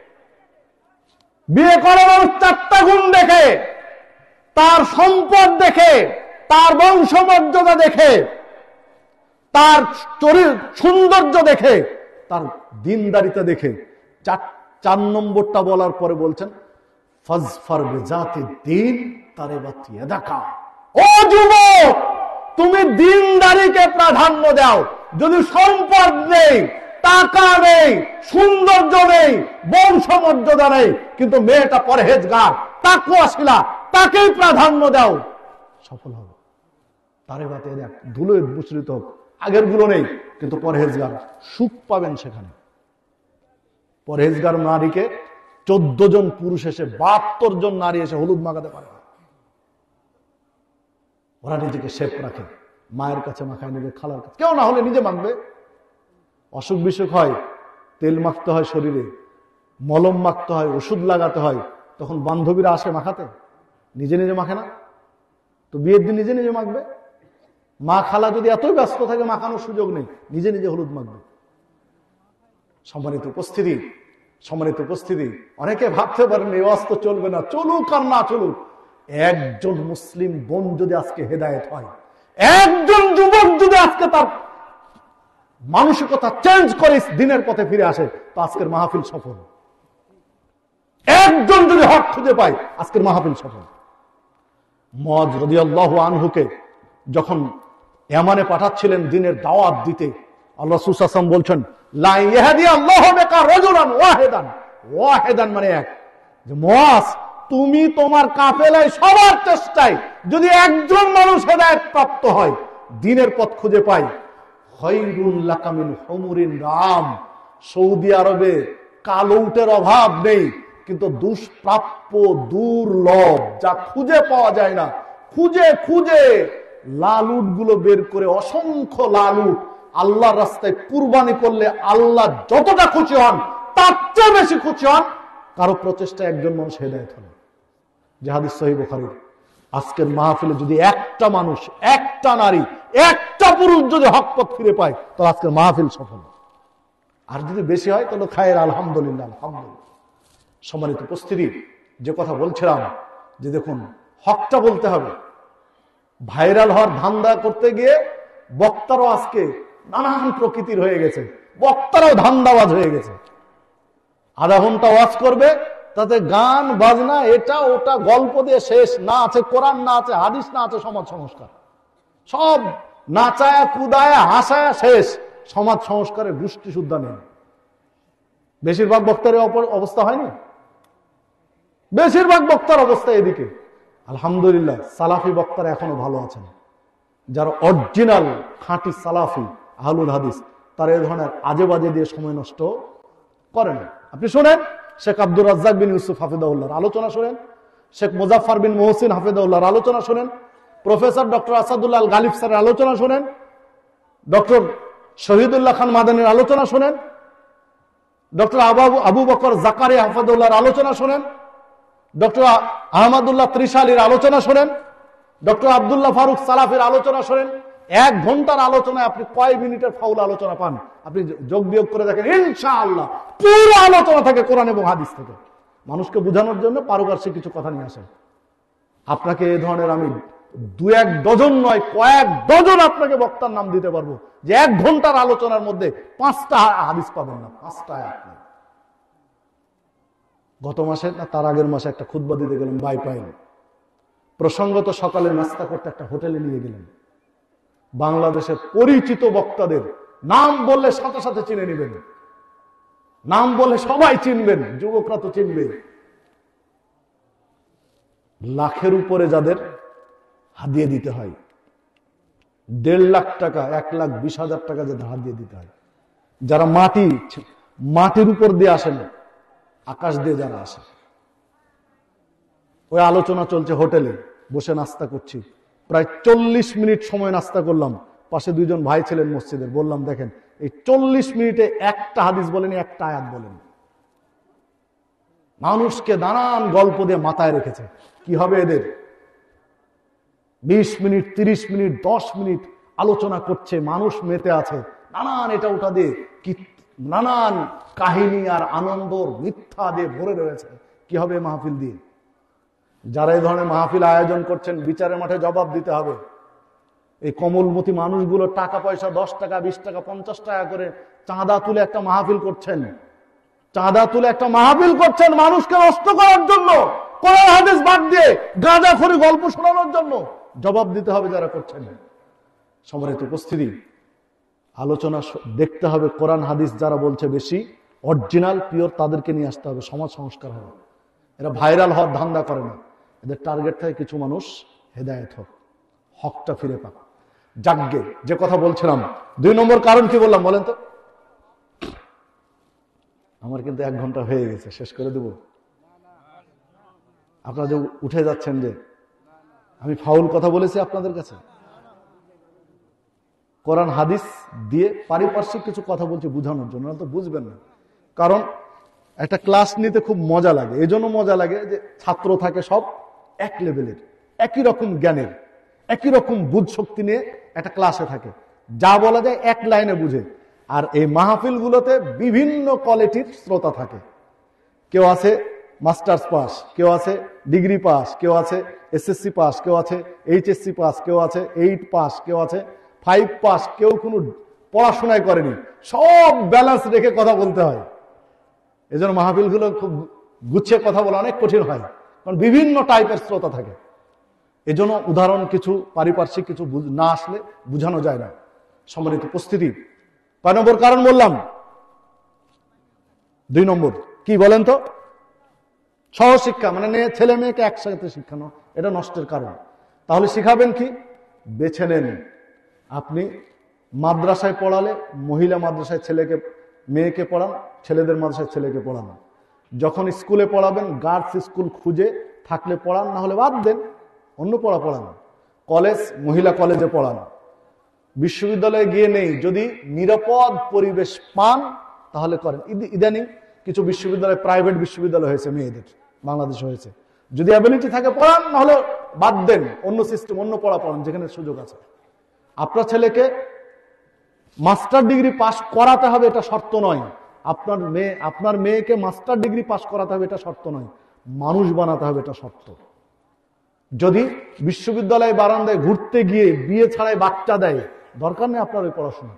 Speaker 1: বিয়ে করে মানুষ চারটা গুণ দেখে, তার সম্পদ দেখে, তার বংশমর্যাদা দেখে, তার চরিত্র সৌন্দর্য দেখে, তার দিনদারিতা দেখে। চার চার নম্বরটা বলার পরে বলছেন ফাজফার বিজাতি দ্বীন তারিবাত ইয়াদাকা। ও যুবক, তুমি দিনদারিকে প্রাধান্য দাও। যদি সম্পদ নেই, টাকা নেই, সৌন্দর্য নেই, বংশমর্যাদা নেই, কিন্তু মেয়েটা পরহেজগার, তাকওয়াশীলা, তাকেই প্রাধান্য দাও, সফল হবে। তারিবাত ইয়াদাকা, ধুলোয় মুছরিত হোক, আগের গুলো নেই কিন্তু পরহেজগার, সুখ পাবেন সেখানে। পরহেজগার নারীকে চোদ্দ জন পুরুষ এসে বাহাত্তর জন নারী এসে হলুদ মাখাতে পারে না। ওরা নিজেকে শেপ রাখে, মায়ের কাছে মাখায় নেবে, খালার কাছে, কেউ না হলে নিজে মাখবে। অসুখ বিসুখ হয়, তেল মাখতে হয় শরীরে, মলম মাখতে হয়, ওষুধ লাগাতে হয়, তখন বান্ধবীরা আসে মাখাতে, নিজে নিজে মাখে না। তো বিয়ের দিন নিজে নিজে মাখবে। মা খালা যদি এতই ব্যস্ত থাকে, মাখানোর সুযোগ নেই, নিজে নিজে হলুদ মাখবে। সম্মানিত উপস্থিতি, সম্মানিত উপস্থিতি, অনেকে ভাবতে পারেন এই ওয়াজ তো চলবে না। চলুক আর না চলুক, একজন মুসলিম বোন যদি আজকে হেদায়েত হয়, একজন যুবক যদি আজকে তার মানসিকতা চেঞ্জ করে দিনের পথে ফিরে আসে, তো আজকের মাহফিল সফল। একজন যদি হক খুঁজে পায়, আজকের মাহফিল সফল। মুআয রাদিয়াল্লাহু আনহুকে যখন ইয়ামানে পাঠাচ্ছিলেন দিনের দাওয়াত দিতে, আল্লাহ রাসূল সাল্লাল্লাহু আলাইহি ওয়াসাল্লাম বলছেন লা ইয়াহদি আল্লাহু বিকা রাজুলান ওয়াহিদান, ওয়াহিদান মানে এক, যে মুআয, তুমি তোমার কাফেলায় সবার চেষ্টায় যদি একজন মানুষ হেদায়েত প্রাপ্ত হয়, দ্বীনের পথ খুঁজে পায়, খায়রুল লাকা মিন হুমুরিন রাম। সৌদি আরবে কালো উটের অভাব নেই, কিন্তু দুষ্প্রাপ্য, দুর্লভ, যা খুঁজে পাওয়া যায় না, খুঁজে খুঁজে লাল উট গুলো বের করে, অসংখ্য লাল উট আল্লাহর রাস্তায় কুরবানি করলে আল্লাহ যতটা খুশি হন, তার চেয়ে বেশি খুশি হন কারো প্রচেষ্টা একজন মানুষ হেদায়েত হল। যে হাদিস সহিহ বুখারীর। আজকের মাহফিলে যদি একটা মানুষ, একটা নারী, একটা পুরুষ যদি হক পথ ফিরে পায়, তাহলে আজকের মাহফিল সফল। আর যদি বেশি হয় তাহলে খায়ের, আলহামদুলিল্লাহ, আলহামদুলিল্লাহ। সম্মানিত উপস্থিতি, যে কথা বলছিলাম, যে দেখুন হকটা বলতে হবে। ভাইরাল হওয়ার ধান্দা করতে গিয়ে বক্তারাও আজকে নানান প্রকৃতির হয়ে গেছে, বক্তারাও ধান্দাবাজ হয়ে গেছে। আধা ঘন্টা ওয়াজ করবে, তাতে গান বাজনা, এটা ওটা, গল্প দিয়ে শেষ, না আছে কোরআন, না আছে হাদিস, না আছে সমাজ সংস্কার, সব নাচায়া কুদায়া হাসায়া শেষ, সমাজ সংস্কারের গোষ্ঠী শুদ্ধা নেই। বেশিরভাগ বক্তার অবস্থা হয়নি, বেশিরভাগ বক্তার অবস্থা এদিকে। আলহামদুলিল্লাহ, সালাফি বক্তারা এখনো ভালো আছেন, যারা অরিজিনাল খাঁটি সালাফি আহলুল হাদিস, তারা এই ধরনের আজে বাজে দিয়ে সময় নষ্ট করেন। আপনি শোনেন শেখ আব্দুর রাজ্জাক বিন ইউসুফ হাফিজাহুল্লাহর আলোচনা শোনেন, শেখ মুজাফফর বিন মুহসিন হাফিজাহুল্লাহর আলোচনা শোনেন, প্রফেসর ডক্টর আসাদুল্লাহ আল গালিব স্যারের আলোচনা শোনেন, ডক্টর শহীদুল্লাহ খান মাদানীর আলোচনা শোনেন, ডক্টর আবু আবু বকর জাকারিয়া হাফিজাহুল্লাহর আলোচনা শোনেন, ডক্টর আহমদুল্লাহ ত্রিশালীর আলোচনা শোনেন, ডক্টর আব্দুল্লাহ ফারুক সালাফির আলোচনা শোনেন। এক ঘন্টার আলোচনায় আপনি কয় মিনিটের ফাউল আলোচনা পান? আপনি যোগ বিয়োগ করে দেখেন, ইনশাআল্লাহ পুরো আলোচনা থাকে কোরআন এবং হাদিস থেকে। মানুষকে বোঝানোর জন্য পারিপার্শ্বিক কিছু কথা নিয়ে আসেন। আপনাকে এই ধরনের আমি দু এক ডজন নয়, কয়েক ডজন আপনাকে বক্তার নাম দিতে পারবো, যে এক ঘন্টার আলোচনার মধ্যে পাঁচটা হাদিস পাবেন না, পাঁচটা আয়াত। গত মাসে না তার আগের মাসে একটা খুতবা দিতে গেলাম বাই পাইন, প্রসঙ্গত সকালে নাস্তা করতে একটা হোটেলে নিয়ে গেলেন। বাংলাদেশের পরিচিত বক্তাদের নাম বললে সাথে সাথে চিনে নেবেন, নাম বলে সবাই চিনবেন, যুবকরা তো চিনবে। লাখের উপরে যাদের হাদিয়ে দিতে হয়, দেড় লাখ টাকা, এক লাখ বিশ হাজার টাকা যাদের হাদিয়ে দিতে হয়, যারা মাটি মাটির উপর দিয়ে আসেন, আকাশ দিয়ে যারা আসে। ওই আলোচনা চলছে হোটেলে, বসে নাস্তা করছি, প্রায় চল্লিশ মিনিট সময় নাস্তা করলাম। পাশে দুইজন ভাই ছিলেন মসজিদের, বললাম দেখেন এই চল্লিশ মিনিটে একটা হাদিস বলেনি, একটা আয়াত বলেন। মানুষকে নানান গল্প দিয়ে মাথায় রেখেছে। কি হবে এদের? বিশ মিনিট, তিরিশ মিনিট, দশ মিনিট আলোচনা করছে, মানুষ মেতে আছে, নানান এটা ওটা দিয়ে, কি নানান কাহিনী আর আনন্দ মিথ্যা দিয়ে ভরে রয়েছে। কি হবে মাহফিল দিয়ে? যারা এই ধরনের মাহফিল আয়োজন করছেন, বিচারের মাঠে জবাব দিতে হবে। এই কমলমতি মানুষগুলো টাকা পয়সা দশ টাকা, বিশ টাকা, পঞ্চাশ টাকা করে চাঁদা তুলে একটা মাহফিল করছেন, চাঁদা তুলে একটা মাহফিল করছেন মানুষকে নষ্ট করার জন্য, কোরআন হাদিস বাদ দিয়ে গাঁজাখড়ি গল্প শোনানোর জন্য। জবাব দিতে হবে যারা করছেন। সম্মানিত উপস্থিতি, আলোচনা দেখতে হবে কোরআন হাদিস যারা বলছে বেশি অরিজিনাল পিওর, তাদেরকে নিয়ে আসতে হবে, সমাজ সংস্কার হবে। এরা ভাইরাল হওয়ার ধান্দা করে না, এদের টার্গেট থাকে কিছু মানুষ হেদায়েত হোক, হকটা ফিরে পাক। যাগ্গে যে কথা বলছিলাম, দুই নম্বর কারণ কি বললাম বলেন তো? আমার কিন্তু এক ঘন্টা হয়ে গেছে, শেষ করে দেব। আপনারা যে উঠে যাচ্ছেন যে আমি ফাউল কথা বলেছি আপনাদের কাছে, কোরআন হাদিস দিয়ে পারিপার্শ্বিক কিছু কথা বলছি বুঝানোর জন্য, তো বুঝবেন না। কারণ একটা ক্লাস নিতে খুব মজা লাগে, এই জন্য মজা লাগে যে ছাত্র থাকে সব এক লেভেলের, একই রকম জ্ঞানের, একই রকম বুঝ শক্তি নিয়ে একটা ক্লাসে থাকে, যা বলা যায় এক লাইনে বুঝে। আর এই মাহফিল গুলোতে বিভিন্ন কোয়ালিটির শ্রোতা থাকে। কেউ আছে মাস্টার্স পাস, কেউ আছে ডিগ্রি পাস, কেউ আছে এসএসসি পাস, কেউ আছে এইচএসসি পাস, কেউ আছে এইট পাস, কেউ আছে ফাইভ পাস, কেউ কোনো পড়াশোনাই করেনি। সব ব্যালেন্স রেখে কথা বলতে হয়। এই জন্য মাহফিল গুলো খুব গুছিয়ে কথা বলা অনেক কঠিন হয়, কারণ বিভিন্ন টাইপের শ্রোতা থাকে। এই জন্য উদাহরণ কিছু পারিপার্শ্বিক কিছু না আসলে বুঝানো যায় না। সম্মানিত উপস্থিতি, কয় নম্বর কারণ বললাম? দুই নম্বর কি বলেন তো? সহশিক্ষা, মানে ছেলে মেয়েকে একসাথে শিক্ষানো, এটা নষ্টের কারণ। তাহলে শিখাবেন কি? বেছে নেন। আপনি মাদ্রাসায় পড়ালে মহিলা মাদ্রাসায় ছেলেকে মেয়েকে পড়ান, ছেলেদের মাদ্রাসায় ছেলেকে পড়ান। যখন স্কুলে পড়াবেন গার্লস স্কুল খুঁজে থাকলে পড়ান, না হলে বাদ দেন, অন্য পড়া পড়ান। কলেজ মহিলা কলেজে পড়ান। বিশ্ববিদ্যালয়ে গিয়ে নেই, যদি নিরাপদ পরিবেশ পান তাহলে করেন। ইদানিং কিছু বিশ্ববিদ্যালয় প্রাইভেট বিশ্ববিদ্যালয় হয়েছে মেয়েদের, বাংলাদেশে হয়েছে। যদি অ্যাবিলিটি থাকে পড়ান, না হলে বাদ দেন, অন্য সিস্টেম, অন্য পড়া পড়ান যেখানে সুযোগ আছে। আপনার ছেলেকে মাস্টার ডিগ্রি পাস করাতে হবে এটা শর্ত নয়। আপনার মেয়ে আপনার মেয়েকে মাস্টার ডিগ্রি পাস করাতে হবে এটা শর্ত নয়, মানুষ বানাতে হবে এটা শর্ত। যদি বিশ্ববিদ্যালয় বারান্দায় ঘুরতে গিয়ে বিয়ে ছাড়াই বাচ্চা দেয়, দরকার নেই আপনার ওই পড়াশোনা।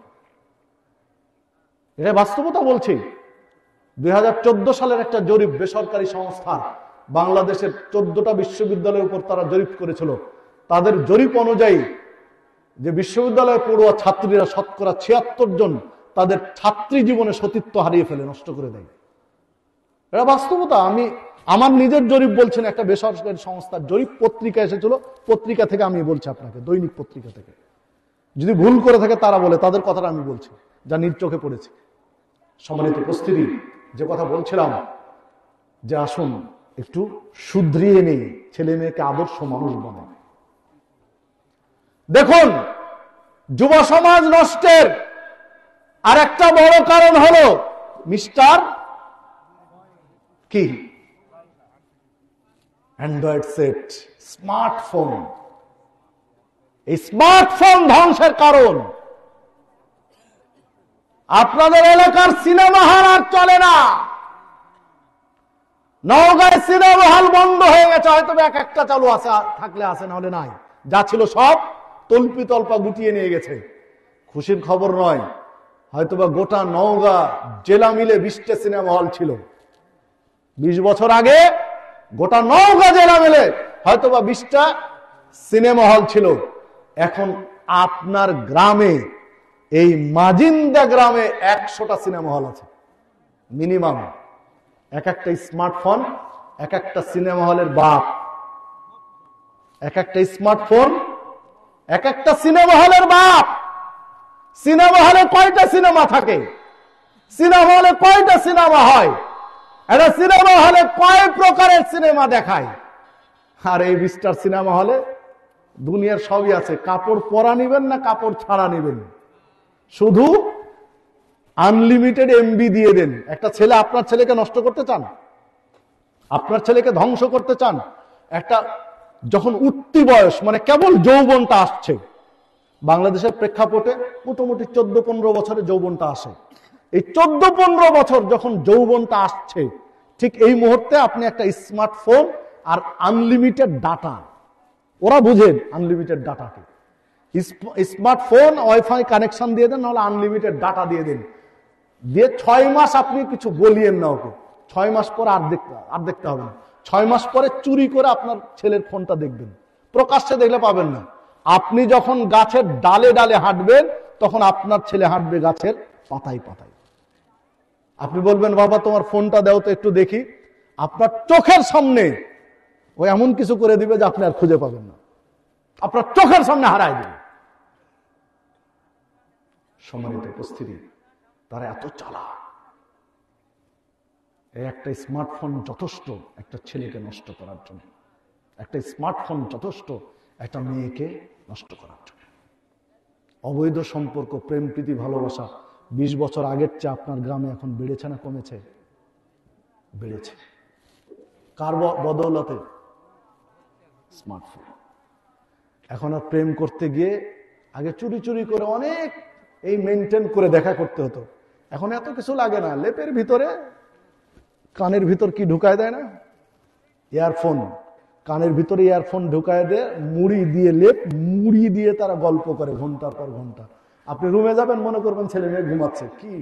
Speaker 1: এটা বাস্তবতা বলছি। দুই হাজার চোদ্দ সালের একটা জরিপ, বেসরকারি সংস্থা বাংলাদেশের চোদ্দটা বিশ্ববিদ্যালয়ের উপর তারা জরিপ করেছিল। তাদের জরিপ অনুযায়ী যে বিশ্ববিদ্যালয়ে পড়ুয়া ছাত্রীরা শতকরা ছিয়াত্তর জন তাদের ছাত্রী জীবনে সতীত্ব হারিয়ে ফেলে, নষ্ট করে দেয়। এটা বাস্তবতা। আমি আমার নিজের জরিপ বলছেন, একটা বেসরকারি সংস্থার জরিপ, পত্রিকা এসেছিল, পত্রিকা থেকে আমি বলছি আপনাকে, দৈনিক পত্রিকা থেকে। যদি ভুল করে থাকে তারা বলে, তাদের কথাটা আমি বলছি, যা নিজ চোখে পড়েছে। সম্মানিত উপস্থিতি, যে কথা বলছিলাম যে আসুন একটু শুধরিয়ে নেই, ছেলে মেয়েকে আদর্শ মানুষ বানায়। দেখুন, যুব সমাজ নষ্টের আর একটা বড় কারণ হলো মিস্টার কি অ্যান্ড্রয়েড সেট, স্মার্টফোন। এই স্মার্টফোন ধ্বংসের কারণ। আপনাদের এলাকার সিনেমা হল আর চলে না। নওগাঁয় সিনেমা হল বন্ধ হয়ে গেছে, হয়তো এক একটা চালু আছে, থাকলে আছে, না হলে নাই। যা ছিল সব তল্পি তল্পা গুটিয়ে নিয়ে গেছে। খুশির খবর নয়, হয়তোবা গোটা নওগাঁ জেলা মিলে বিশটা সিনেমা হল ছিল। বিশ বছর আগে গোটা নওগাঁ জেলা মিলে হয়তোবা বিশটা সিনেমা হল ছিল। এখন আপনার গ্রামে, এই মাজিন্দা গ্রামে একশোটা সিনেমা হল আছে মিনিমাম। এক একটা স্মার্টফোন এক একটা সিনেমা হলের বাপ, এক একটা স্মার্টফোন এক একটা সিনেমা হলের বাপ। সিনেমা হলে কয়টা সিনেমা থাকে? সিনেমা হলে কয়টা সিনেমা হয়? একটা সিনেমা হলে কয় প্রকারের সিনেমা দেখায়? আর এই বিস্টার সিনেমা হলে দুনিয়ার সবই আছে। কাপড় পরা নিবেন না কাপড় ছাড়া নিবেন, শুধু আনলিমিটেড এমবি দিয়ে দেন। একটা ছেলে আপনার ছেলেকে নষ্ট করতে চান, আপনার ছেলেকে ধ্বংস করতে চান, একটা যখন উঠতি বয়স মানে কেবল যৌবনটা আসছে, বাংলাদেশের প্রেক্ষাপটে মোটামুটি চোদ্দ পনেরো বছরে যৌবনটা আসে। এই চোদ্দ পনেরো বছর যখন যৌবনটা আসছে, ঠিক এই মুহূর্তে আপনি একটা স্মার্টফোন আর আনলিমিটেড ডাটা, ওরা বুঝেন আনলিমিটেড ডাটাকে, স্মার্টফোন ওয়াইফাই কানেকশন দিয়ে দেন, নাহলে আনলিমিটেড ডাটা দিয়ে দেন, দিয়ে ছয় মাস আপনি কিছু বলিয়েন না ওকে। ছয় মাস পরে আর দেখতে আর দেখতে হবে না। ছয় মাস পরে চুরি করে আপনার ছেলের ফোনটা দেখবেন, প্রকাশ্যে দেখলে পাবেন না। আপনি যখন গাছের ডালে ডালে হাঁটবেন, তখন আপনার ছেলে হাঁটবে গাছের পাতায় পাতায়। আপনি বলবেন বাবা তোমার ফোনটা দাও তো একটু দেখি, আপনার চোখের সামনে ও এমন কিছু করে দিবে যে আপনি আর খুঁজে পাবেন না, আপনার চোখের সামনে হারায় দিবে। সম্মানিত উপস্থিতি, তারা এত চালাক। এই একটা স্মার্টফোন যথেষ্ট একটা ছেলেকে নষ্ট করার জন্য, একটা স্মার্টফোন যথেষ্ট একটা মেয়েকে নষ্ট করার জন্য। অবৈধ সম্পর্ক, প্রেম প্রীতি ভালোবাসা বিশ বছর আগের চেয়ে আপনার গ্রামে এখন বেড়েছে না কমেছে? বেড়েছে। কার বদৌলতে? স্মার্টফোন। এখন আর প্রেম করতে গিয়ে আগে চুরি চুরি করে অনেক এই মেনটেন করে দেখা করতে হতো, এখন এত কিছু লাগে না। লেপের ভিতরে কানের ভিতর কি ঢুকায় দেয় না, ইয়ারফোন, কানের ভিতরে ইয়ারফোন ঢুকায় দেয়, মুড়ি দিয়ে লেপ মুড়ি দিয়ে তারা গল্প করে ঘন্টার পর ঘন্টা। আপনি রুমে যাবেন, মনে করবেন ছেলে মেয়ে ঘুমাচ্ছে। কি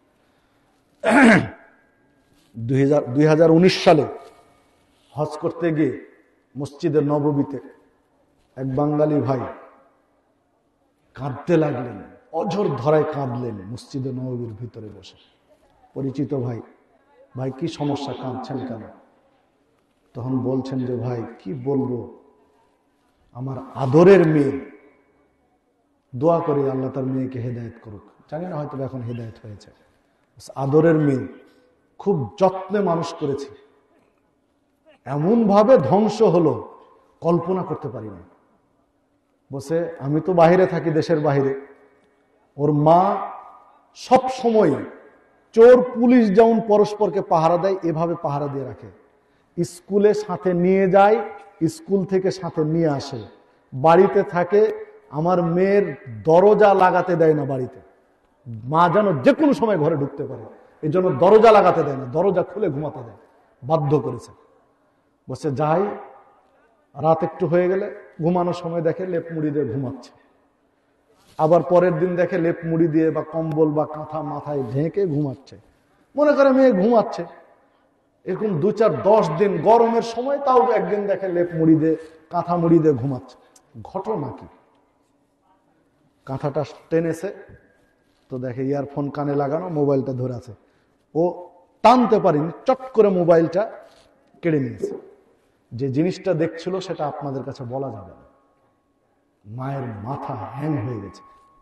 Speaker 1: দুই হাজার উনিশ সালে হজ করতে গিয়ে মসজিদের নববীতে এক বাঙালি ভাই কাঁদতে লাগলেন, অঝর ধরায় কাঁদলেন মসজিদের নববীর ভিতরে বসে। পরিচিত ভাই, ভাই কি সমস্যা, কাঁদছেন কেন? তখন বলছেন যে ভাই কি বলবো, আমার আদরের মেয়ে, দোয়া করি আল্লাহ তার মেয়েকে হেদায়েত করুক, জানি না হয়তো এখন হেদায়েত হয়েছে। আদরের মেয়ে, খুব যত্নে মানুষ করেছি, এমন ভাবে ধ্বংস হলো কল্পনা করতে পারি না। বসে আমি তো বাহিরে থাকি, দেশের বাহিরে, ওর মা সব সময় চোর পুলিশ যেমন পরস্পরকে পাহারা দেয় এভাবে পাহারা দিয়ে রাখে। স্কুলে সাথে নিয়ে যায়, স্কুল থেকে সাথে নিয়ে আসে, বাড়িতে থাকে। আমার মেয়ের দরজা লাগাতে দেয় না বাড়িতে, মা যেন যে কোনো সময় ঘরে ঢুকতে পারে, এই জন্য দরজা লাগাতে দেয় না, দরজা খুলে ঘুমাতে দেয়, বাধ্য করেছে। বসে যাই, রাত একটু হয়ে গেলে ঘুমানোর সময় দেখে লেপ মুড়ি দিয়ে ঘুমাচ্ছে, আবার পরের দিন দেখে লেপ মুড়ি দিয়ে বা কম্বল বা কাঁথা মাথায় ঢেকে ঘুমাচ্ছে, মনে করে মেয়ে ঘুমাচ্ছে। এরকম দু চার দশ দিন গরমের সময়, তাও একদিন দেখে লেপ মুড়ি দিয়ে কাঁথা মুড়ি দিয়ে ঘুমাচ্ছে। ঘটনা কি? কাঁথাটা টেনেছে তো দেখে ইয়ারফোন কানে লাগানো, মোবাইলটা ধরে আছে। ও টানতে পারেনি, চট করে মোবাইলটা কেড়ে নিয়েছে। যে জিনিসটা দেখছিল সেটা আপনাদের কাছে বলা যাবে না। মায়ের মাথা হ্যাং হয়ে গেছে।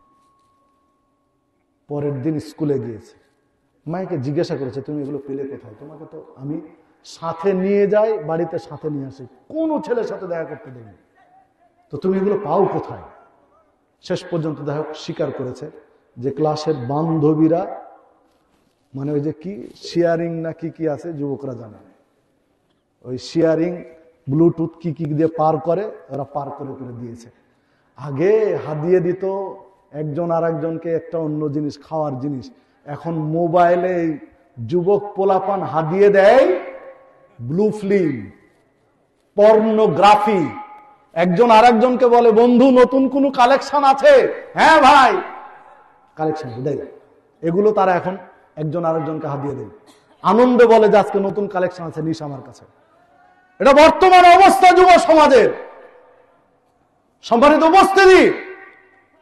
Speaker 1: পরের দিন স্কুলে গিয়েছে, মাকে জিজ্ঞাসা করেছে তুমি এগুলো পেলে কোথায়? তোমাকে তো আমি সাথে নিয়ে যাই, বাড়িতে সাথে নিয়ে আসি, কোনো ছেলের সাথে দেখা করতে দেয়নি, তো তুমি এগুলো পাও কোথায়? শেষ পর্যন্ত দেখা স্বীকার করেছে যে ক্লাসের বান্ধবীরা, মানে ওই যে কি শেয়ারিং না কি কি আছে যুবকরা জানে, ওই শেয়ারিং ব্লুটুথ কি কি দিয়ে পার করে, ওরা পার করে করে দিয়েছে। আগে হাদিয়ে দিত একজন আর একজনকে একটা অন্য জিনিস, খাওয়ার জিনিস। এখন মোবাইলে যুবক পোলাপান হাদিয়ে দেয় ব্লু ফিল্ম, পর্নোগ্রাফি। একজন আর একজনকে বলে বন্ধু নতুন কোন কালেকশন আছে? হ্যাঁ ভাই, কালেকশন দেয়। এগুলো তারা এখন একজন আরেকজনকে হাদিয়ে দেয়, আনন্দে বলে যে আজকে নতুন কালেকশন আছে, নিস আমার কাছে। এটা বর্তমান অবস্থা যুব সমাজের। সম্মানিত উপস্থিতি,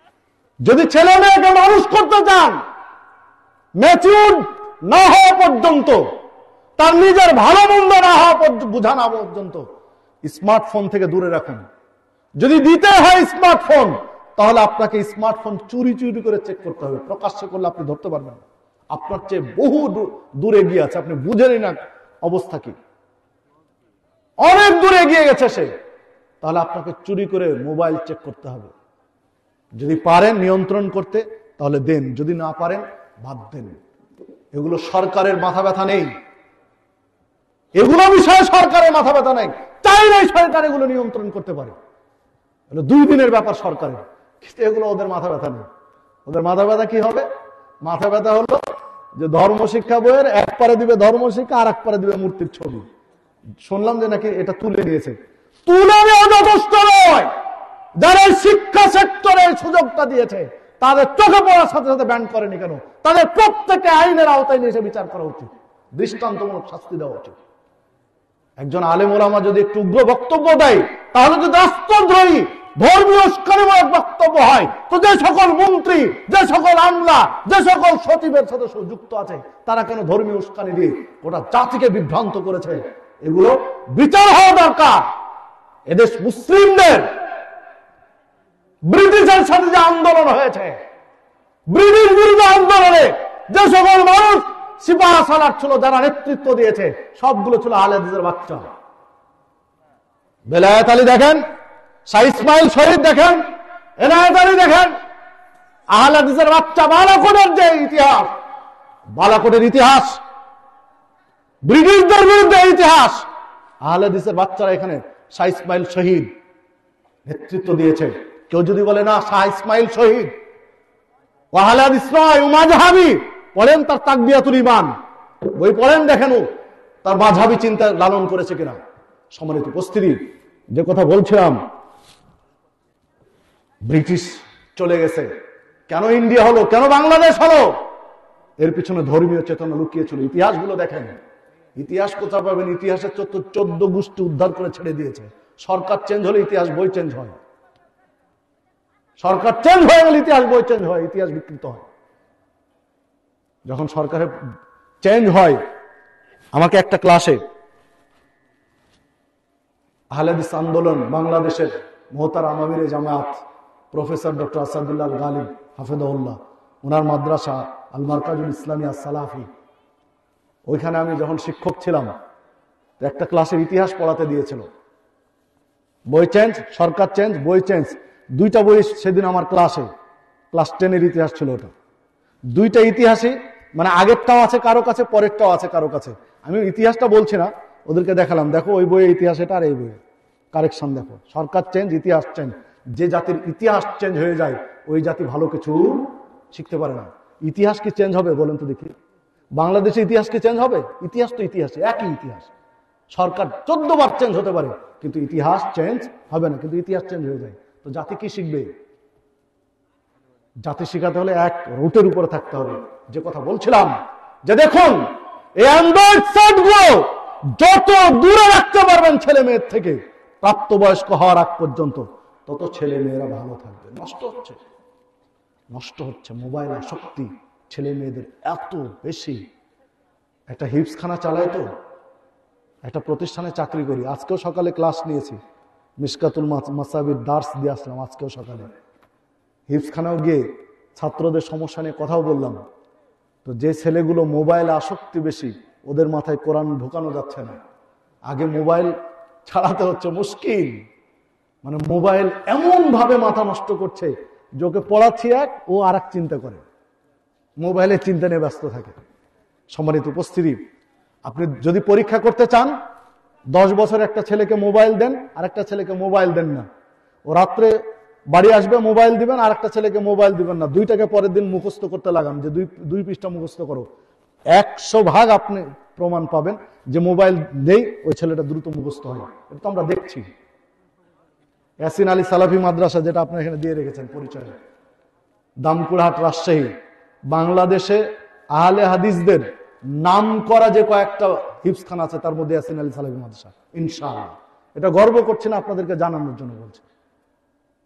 Speaker 1: যদি ছেলে মেয়েকে মানুষ করতে চান, ম্যাচিউর না হওয়া পর্যন্ত, তার নিজের ভালো মন্দ না হওয়া বুঝা না পর্যন্ত স্মার্টফোন থেকে দূরে রাখুন। যদি দিতে হয় স্মার্টফোন, তাহলে আপনাকে স্মার্টফোন চুরি চুরি করে চেক করতে হবে। প্রকাশ্যে করলে আপনি ধরতে পারবেন না। আপনার চেয়ে বহু দূরে গিয়ে আছে, আপনি বুঝেনই না অবস্থা কি, অনেক দূরে এগিয়ে গেছে সে। তাহলে আপনাকে চুরি করে মোবাইল চেক করতে হবে। যদি পারেন নিয়ন্ত্রণ করতে তাহলে দেন, যদি না পারেন বাদ দেন। এগুলো সরকারের মাথা ব্যথা নেই, এগুলো বিষয়ে সরকারের মাথা ব্যথা নেই। চাইলেই সরকার এগুলো নিয়ন্ত্রণ করতে পারে, দুই দিনের ব্যাপার সরকারের। কিন্তু এগুলো ওদের মাথা ব্যথা নেই। ওদের মাথা ব্যথা কি হবে? মাথা ব্যথা হলো যে ধর্ম শিক্ষা বইয়ের এক পারে দিবে ধর্ম শিক্ষা, আর এক পারে দিবে মূর্তির ছবি। শুনলাম যে নাকি এটা তুলে নিয়েছে। তুলে নেওয়া যথেষ্ট নয়, যারা শিক্ষা সেক্টরে সুযোগটা দিয়েছে তাদের চোখে পড়ার সাথে সাথে ব্যান করেনি কেন? তাদের প্রত্যেককে আইনের আওতায় নিয়ে এসে বিচার করা উচিত, দৃষ্টান্তমূলক শাস্তি দেওয়া উচিত। একজন আলেম ওলামা যদি একটু উগ্র বক্তব্য দেয়, তাহলে যদি রাষ্ট্রদ্রোহী ধর্মীয় উস্কানিমূলক বক্তব্য হয়, তো যে সকল মন্ত্রী, যে সকল আমলা, যে সকল সচিবের সাথে যুক্ত আছে, তারা কেন ধর্মীয় উস্কানি দিয়ে গোটা জাতিকে বিভ্রান্ত করেছে? এগুলো বিচার হওয়া দরকার। এদেশ মুসলিমদের ব্রিটিশের সাথে যে আন্দোলন হয়েছে, ব্রিটিশ বিরোধী আন্দোলনে যে সকল মানুষ সিপাহ সালার ছিল, যারা নেতৃত্ব দিয়েছে, সবগুলো ছিল আহলে হাদিসের বাচ্চা। বেলায়েত আলী দেখেন, শাহ ইসমাইল শহীদ দেখেন, এনায়েত আলী দেখেন, আহলে হাদিসের বাচ্চা। বালাকোটের যে ইতিহাস, বালাকোটের ইতিহাস, ব্রিটিশদের বিরুদ্ধে ইতিহাস, আহলে হাদিসের বাচ্চারা এখানে শাহ ইসমাইল শহীদ নেতৃত্ব দিয়েছে। কেউ যদি বলে না শাহ ইসমাইল শহীদ ও আহলে হাদিস নয়, ও মাযহাবী, পড়েন তার তাকবিয়াতুল ঈমান বই পড়েন, দেখেন তার মাযহাবী চিন্তা লালন করেছে কিনা। সম্মানিত উপস্থিতি, যে কথা বলছিলাম, ব্রিটিশ চলে গেছে, কেন ইন্ডিয়া হলো, কেন বাংলাদেশ হলো? এর পিছনে ধর্মীয় চেতনা লুকিয়ে ছিল। ইতিহাসগুলো দেখেন, ইতিহাস কোথাও পাবেন? ইতিহাসের চোদ্দ গোষ্ঠী উদ্ধার করে ছেড়ে দিয়েছে। সরকার চেঞ্জ হলে ইতিহাস বই চেঞ্জ হয়, সরকার চেঞ্জ হয়ে গেলে ইতিহাস বই চেঞ্জ হয়, ইতিহাস বিকৃত হয়। যখন সরকারের চেঞ্জ হয়, আমাকে একটা ক্লাসে আহলে হাদিস আন্দোলন বাংলাদেশের মোহতারাম আমিরে জামায়াত প্রফেসর ডক্টর আসাদুল্লাহ গালিব হাফেজাহুল্লাহ, ওনার মাদ্রাসা আল মারকাজুল ইসলামিয়া সালাফি, ওইখানে আমি যখন শিক্ষক ছিলাম, একটা ক্লাসের ইতিহাস পড়াতে দিয়েছিল। বই চেঞ্জ, সরকার চেঞ্জ, বই চেঞ্জ, দুইটা বই সেদিন আমার ক্লাসে, ক্লাস টেনের ইতিহাস ছিল ওটা। দুইটা ইতিহাসই মানে আগেরটাও আছে কারো কাছে, পরেরটাও আছে কারো কাছে। আমি ইতিহাসটা বলছি না, ওদেরকে দেখালাম, দেখো ওই বইয়ে ইতিহাস এটা আর এই বইয়ে কারেকশন দেখো। সরকার চেঞ্জ, ইতিহাস চেঞ্জ। যে জাতির ইতিহাস চেঞ্জ হয়ে যায়, ওই জাতি ভালো কিছু শিখতে পারে না। ইতিহাস কি চেঞ্জ হবে বলেন তো দেখি? বাংলাদেশের ইতিহাস কি চেঞ্জ হবে? ইতিহাস তো ইতিহাস, একই ইতিহাস। সরকার চোদ্দ বার চেঞ্জ হতে পারে, কিন্তু ইতিহাস চেঞ্জ হবে না। কিন্তু ইতিহাস চেঞ্জ হয়ে যায়, তো জাতি কি শিখবে? জাতি শিখাতে হলে এক রুটের উপরে থাকতে হবে। যে কথা বলছিলাম, যে দেখুন এই অ্যান্ড্রয়েড সেট গুলো যত দূরে রাখতে পারবেন ছেলে মেয়ের থেকে, প্রাপ্তবয়স্ক হওয়ার আগ পর্যন্ত, তত ছেলে মেয়েরা ভালো থাকবে। নষ্ট হচ্ছে, নষ্ট হচ্ছে মোবাইল আসক্তি ছেলে মেয়েদের এত বেশি। একটা হিপসখানা চালায়, তো একটা প্রতিষ্ঠানে চাকরি করি, আজকেও সকালে ক্লাস নিয়েছি, মিশকাতুল মাসাবির দার্স দিয়ে আসলাম আজকেও সকালে। হিপসখানাও গিয়ে ছাত্রদের সমস্যা নিয়ে কথাও বললাম। তো যে ছেলেগুলো মোবাইল আসক্তি বেশি, ওদের মাথায় কোরআন ঢোকানো যাচ্ছে না। আগে মোবাইল ছাড়াতে হচ্ছে মুশকিল, মানে মোবাইল এমন ভাবে মাথা নষ্ট করছে যে ওকে পড়াচ্ছি এক, ও আর এক চিন্তা করে, মোবাইলের চিন্তা নিয়ে ব্যস্ত থাকে। সম্মানিত উপস্থিতি, আপনি যদি পরীক্ষা করতে চান, দশ বছর একটা ছেলেকে মোবাইল দেন, আর একটা ছেলেকে মোবাইল দেন না। ও রাত্রে বাড়ি আসবে, মোবাইল দিবেন, আর একটা ছেলেকে মোবাইল দিবেন না। দুইটাকে পরের দিন মুখস্থ করতে লাগান, যে দুই দুই পৃষ্ঠা মুখস্থ করো। একশো ভাগ আপনি প্রমাণ পাবেন যে মোবাইল নেই, ওই ছেলেটা দ্রুত মুখস্থ হয়। এটা তো আমরা দেখছি। ইয়াসিন আলী সালাফি মাদ্রাসা, যেটা আপনার এখানে দিয়ে রেখেছেন পরিচয়, দামকুড়াহাট, রাজশাহী, বাংলাদেশে আহলে হাদিসদের নাম করা যে কয়েকটা হিফজখানা আছে, তার মধ্যে ইয়াসিন আলী সালাফি মাদ্রাসা। ইনশাআল্লাহ, এটা গর্ব করছি না, আপনাদেরকে জানানোর জন্য বলছি।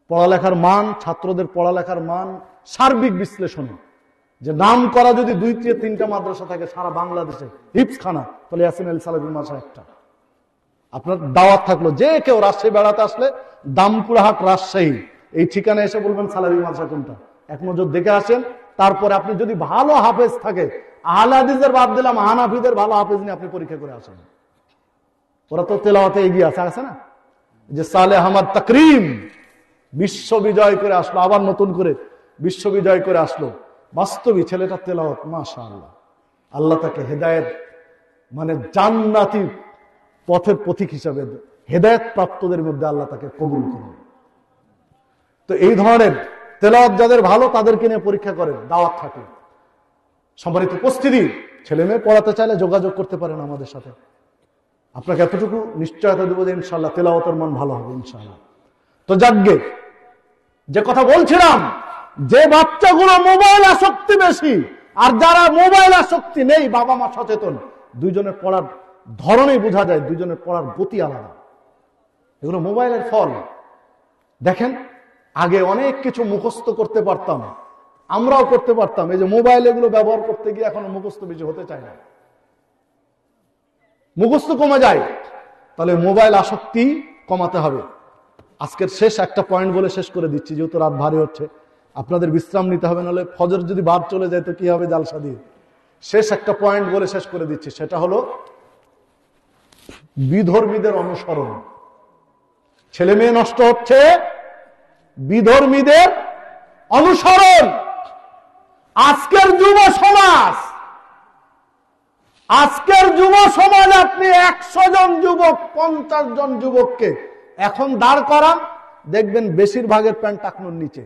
Speaker 1: পড়ালেখার মান, ছাত্রদের পড়ালেখার মান সার্বিক বিশ্লেষণে, যে নাম করা যদি দুই থেকে তিনটা মাদ্রাসা থাকে সারা বাংলাদেশে হিপসখানা, তাহলে ইয়াসিন আলী সালাফি মাদ্রাসা একটা। আপনার দাওয়াত থাকলো, যে কেউ রাজশাহী বেড়াতে আসলে দামপুরহাট রাজশাহী এই ঠিকানা এসে বলবেন সালাফি মাদ্রাসা কোনটা, এক নজর দেখে আসেন। তারপরে আপনি যদি ভালো হাফেজ থাকে, আহলে হাদিসের বাদ দিলাম, হানাফিদের ভালো হাফেজ নিয়ে আপনি পরীক্ষা করে আসেন। ওরা তো তেলাওয়াতে এগিয়ে আছে, আছে না? যে সালে আমার তাকরিম বিশ্ব বিজয় করে আসলো, আবার নতুন করে বিশ্ব বিজয় করে আসলো। বাস্তবিক ছেলেটা তেলাওয়াত মাশাআল্লাহ, আল্লাহ তাকে হেদায়েত মানে জান্নাতি পথের পথিক হিসাবে হেদায়েত প্রাপ্তদের মধ্যে আল্লাহ তাকে কবুল করুন। তো এই ধরনের তেলাওয়াত যাদের ভালো তাদেরকে নিয়ে পরীক্ষা করেন, দাওয়াত থাকে। সম্মানিত উপস্থিতি, ছেলে মেয়ে পড়াতে চাইলে যোগাযোগ করতে পারেন আমাদের সাথে। আপনাকে এতটুকু নিশ্চয়তা দেবো যে ইনশাআল্লাহ তেলাওয়াতের মান ভালো হবে ইনশাআল্লাহ। তো যাকগে, যে কথা বলছিলাম, যে বাচ্চাগুলো মোবাইল আসক্তি বেশি আর যারা মোবাইল আসক্তি নেই, বাবা মা সচেতন, দুইজনের পড়ার ধরনেই বোঝা যায় দুইজনের পড়ার গতি আলাদা। এগুলো মোবাইলের ফল। দেখেন, আগে অনেক কিছু মুখস্থ করতে পারতাম, আমরাও করতে পারতাম। এই যে মোবাইল এগুলো ব্যবহার করতে গিয়ে এখন মুখস্থ বেশি হতে চায় না, মুখস্থ কমে যায়। তাহলে মোবাইল আসক্তি কমাতে হবে। আজকের শেষ একটা পয়েন্ট বলে শেষ করে দিচ্ছি, যেহেতু রাত ভারী হচ্ছে, আপনাদের বিশ্রাম নিতে হবে, নাহলে ফজর যদি বাদ চলে যায় তো কি হবে জালসা দিয়ে। শেষ একটা পয়েন্ট বলে শেষ করে দিচ্ছি, সেটা হলো বিধর্মীদের অনুসরণ। ছেলে মেয়ে নষ্ট হচ্ছে বিধর্মীদের অনুসরণ। আজকের যুব সমাজ, আজকের যুব সমাজ আপনি একশো জন যুবক, পঞ্চাশ জন যুবককে এখন দাঁড় করান, দেখবেন বেশিরভাগের প্যান্ট টাকনুর নিচে।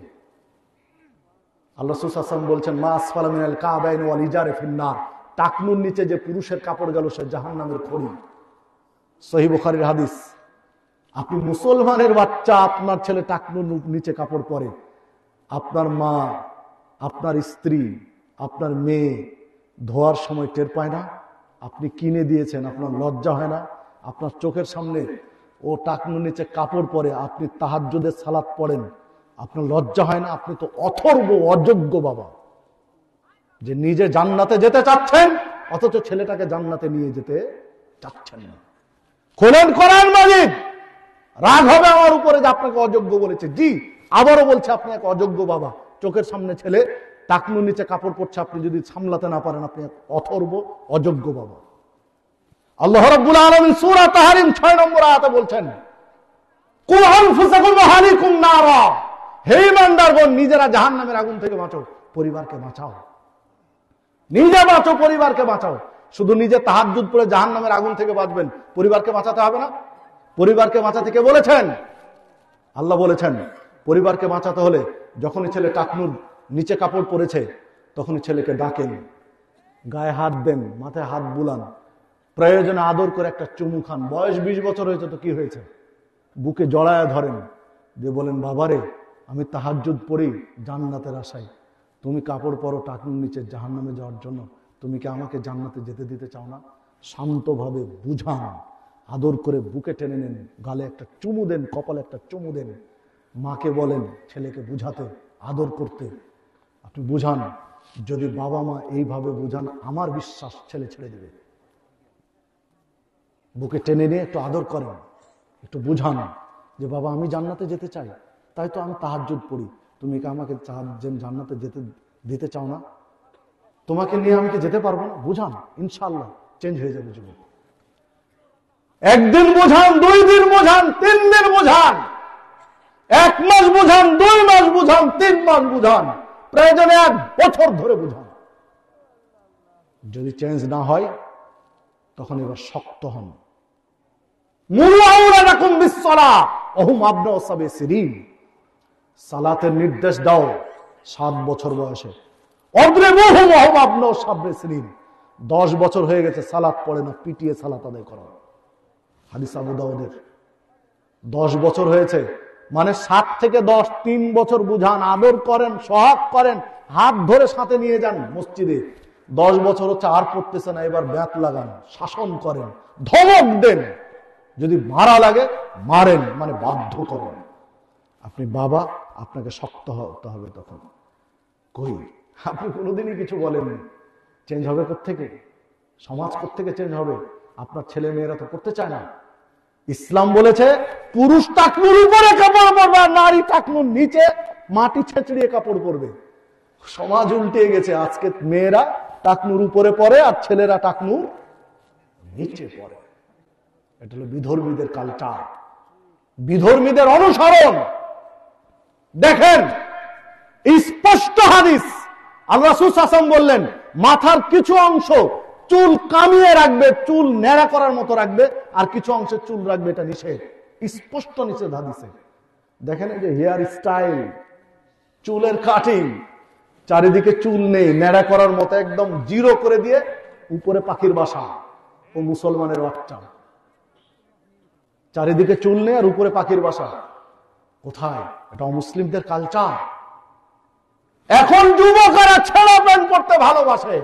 Speaker 1: আল্লাহ রাসূল সাল্লাল্লাহু আলাইহি ওয়াসাল্লাম বলছেন, মা আসফালা মিনাল কাবাইন ওয়াল ইজারে ফিন্নার, টাকনুর নিচে যে পুরুষের কাপড় গেল সে জাহান্নামের খড়ি। সহিহ বুখারীর হাদিস। আপনি মুসলমানের বাচ্চা, আপনার ছেলে টাকনুর নিচে কাপড় পরে, আপনার মা, আপনার স্ত্রী, আপনার মেয়ে ধোয়ার সময় টের পায় না? আপনি কিনে দিয়েছেন, আপনার লজ্জা হয় না? আপনার চোখের সামনে ও টাকনুর নিচে কাপড় পরে, আপনি তাহাজ্জুদের সালাত পড়েন, আপনার লজ্জা হয় না? আপনি তো অথর্ব, অযোগ্য বাবা, যে নিজে জান্নাতে যেতে চাচ্ছেন অথচ ছেলেটাকে জান্নাতে নিয়ে যেতে চাচ্ছেন না। খোলেন কোরআন মাজিদ, রাগ হবে আমার উপরে যে আপনাকে অযোগ্য বলেছে। জি, আবারও বলছে, আপনি এক অযোগ্য বাবা। চোখের সামনে ছেলে টাকনুর নিচে কাপড় পরছে, আপনি যদি সামলাতে না পারেন, আপনি এক অথর্ব, অযোগ্য বাবা। আল্লাহ রাব্বুল আলামিন সূরা তাহরিম ছয় নম্বর আয়াতে বলছেন, কু আনফুসাকুম ওয়া আহলিকুম নারা, হে ইমানদারগণ, নিজেরা জাহান্নামের আগুন থেকে বাঁচো, পরিবারকে বাঁচাও। নিজে বাঁচো, পরিবারকে বাঁচাও। শুধু নিজে তাহাজ্জুদ পড়ে জাহান্নামের আগুন থেকে বাঁচবেন, পরিবারকে বাঁচাতে হবে না? পরিবারকে বাঁচাতে কে বলেছেন? আল্লাহ বলেছেন, পরিবারকে বাঁচাতে হলে যখনই ছেলে টাকনুর নিচে কাপড় পরেছে তখনই ছেলেকে ডাকেন, গায়ে হাত দেন, মাথায় হাত বুলান, প্রয়োজনে আদর করে একটা চুমু খান। বয়স বিশ বছর হয়েছে তো কি হয়েছে, বুকে জড়ায় ধরেন, দিয়ে বলেন, বাবারে আমি তাহাজ্জুদ পড়ি জান্নাতের আশায়, তুমি কাপড় পরো টাকনুর নিচে জাহান্নামে যাওয়ার জন্য, তুমি কি আমাকে জান্নাতে যেতে দিতে চাও না? শান্তভাবে বুঝান, আদর করে বুকে টেনে নেন, গালে একটা চুমু দেন, কপালে একটা চুমু দেন। মাকে বলেন ছেলেকে বুঝাতে, আদর করতে। আপনি বুঝান, যদি বাবা মা এইভাবে বুঝান, আমার বিশ্বাস ছেলে ছেড়ে দেবে। বুকে টেনে নিয়ে একটু আদর করেন, একটু বুঝান যে বাবা আমি জান্নাতে যেতে চাই, তাই তো আমি তাহাজ্জুদ পড়ি, তুমি কি আমাকে জান্নাতে যেতে দিতে চাও না? তোমাকে নিয়ে আমি কি যেতে পারবো না? বুঝান, ইনশাআল্লাহ চেঞ্জ হয়ে যাবে যুবক। একদিন বোঝান, দুই দিন বোঝান, তিন দিন বোঝান, এক মাস বুঝান, দুই মাস বুঝান, তিন মাস বুঝান, প্রয়োজনে এক বছর ধরে বুঝান। যদি চেঞ্জ না হয় তখন এবার শক্ত হন। সালাতের নির্দেশ দাও সাত বছর বয়সে। দশ বছর হয়ে গেছে সালাত পড়ে না, পিটিয়ে সালাত আদায় করা। হাদিস আবু দাউদের। দশ বছর হয়েছে মানে সাত থেকে দশ, তিন বছর বুঝান, আদর করেন, সহাগ করেন, হাত ধরে সাথে নিয়ে যান মসজিদে। দশ বছর হচ্ছে আর পড়তেছে না, এবার ব্যাত লাগান, শাসন করেন, ধমক দেন, যদি মারা লাগে মারেন, মানে বাধ্য করেন। আপনি বাবা, আপনাকে শক্ত হতে হবে তখন। কই আপনি কোনোদিনই কিছু বলেননি। চেঞ্জ হবে কোত্থেকে? সমাজ কোত্থেকে চেঞ্জ হবে? আপনার ছেলে মেয়েরা তো করতে চায় না। ইসলাম বলেছে পুরুষ টাকনুর উপরে কাপড় পরবে আর নারী টাকনুর নিচে মাটি ছেঁচড়িয়ে কাপড় পরবে। সমাজ উল্টে গেছে। আজকে মেয়েরা টাকনুর উপরে পরে আর ছেলেরা টাকনুর নিচে পড়ে। এটা হলো বিধর্মীদের কালচার, বিধর্মীদের অনুসরণ। দেখেন স্পষ্ট হাদিস, আল্লাহ রাসূল সাল্লাল্লাহু আলাইহি ওয়াসাল্লাম বললেন মাথার কিছু অংশ চুল কামিয়ে রাখবে, চুল ন্যাড়া করার মতো রাখবে, আর কিছু অংশে চুল রাখবে, এটা নিষেধ, স্পষ্ট নিষেধ হাদিসে। দেখেন এই যে হেয়ার স্টাইল, চুলের কাটিং, চারিদিকে চুল নেই, ন্যাড়া করার মতো একদম জিরো করে দিয়ে উপরে পাখির বাসা। ও মুসলমানের বাচ্চা, চারিদিকে চুল নেই আর উপরে পাখির বাসা। কোথায়? এটা অমুসলিমদের কালচার। এখন যুবকেরা ছেঁড়া প্যান্ট পরতে ভালোবাসে।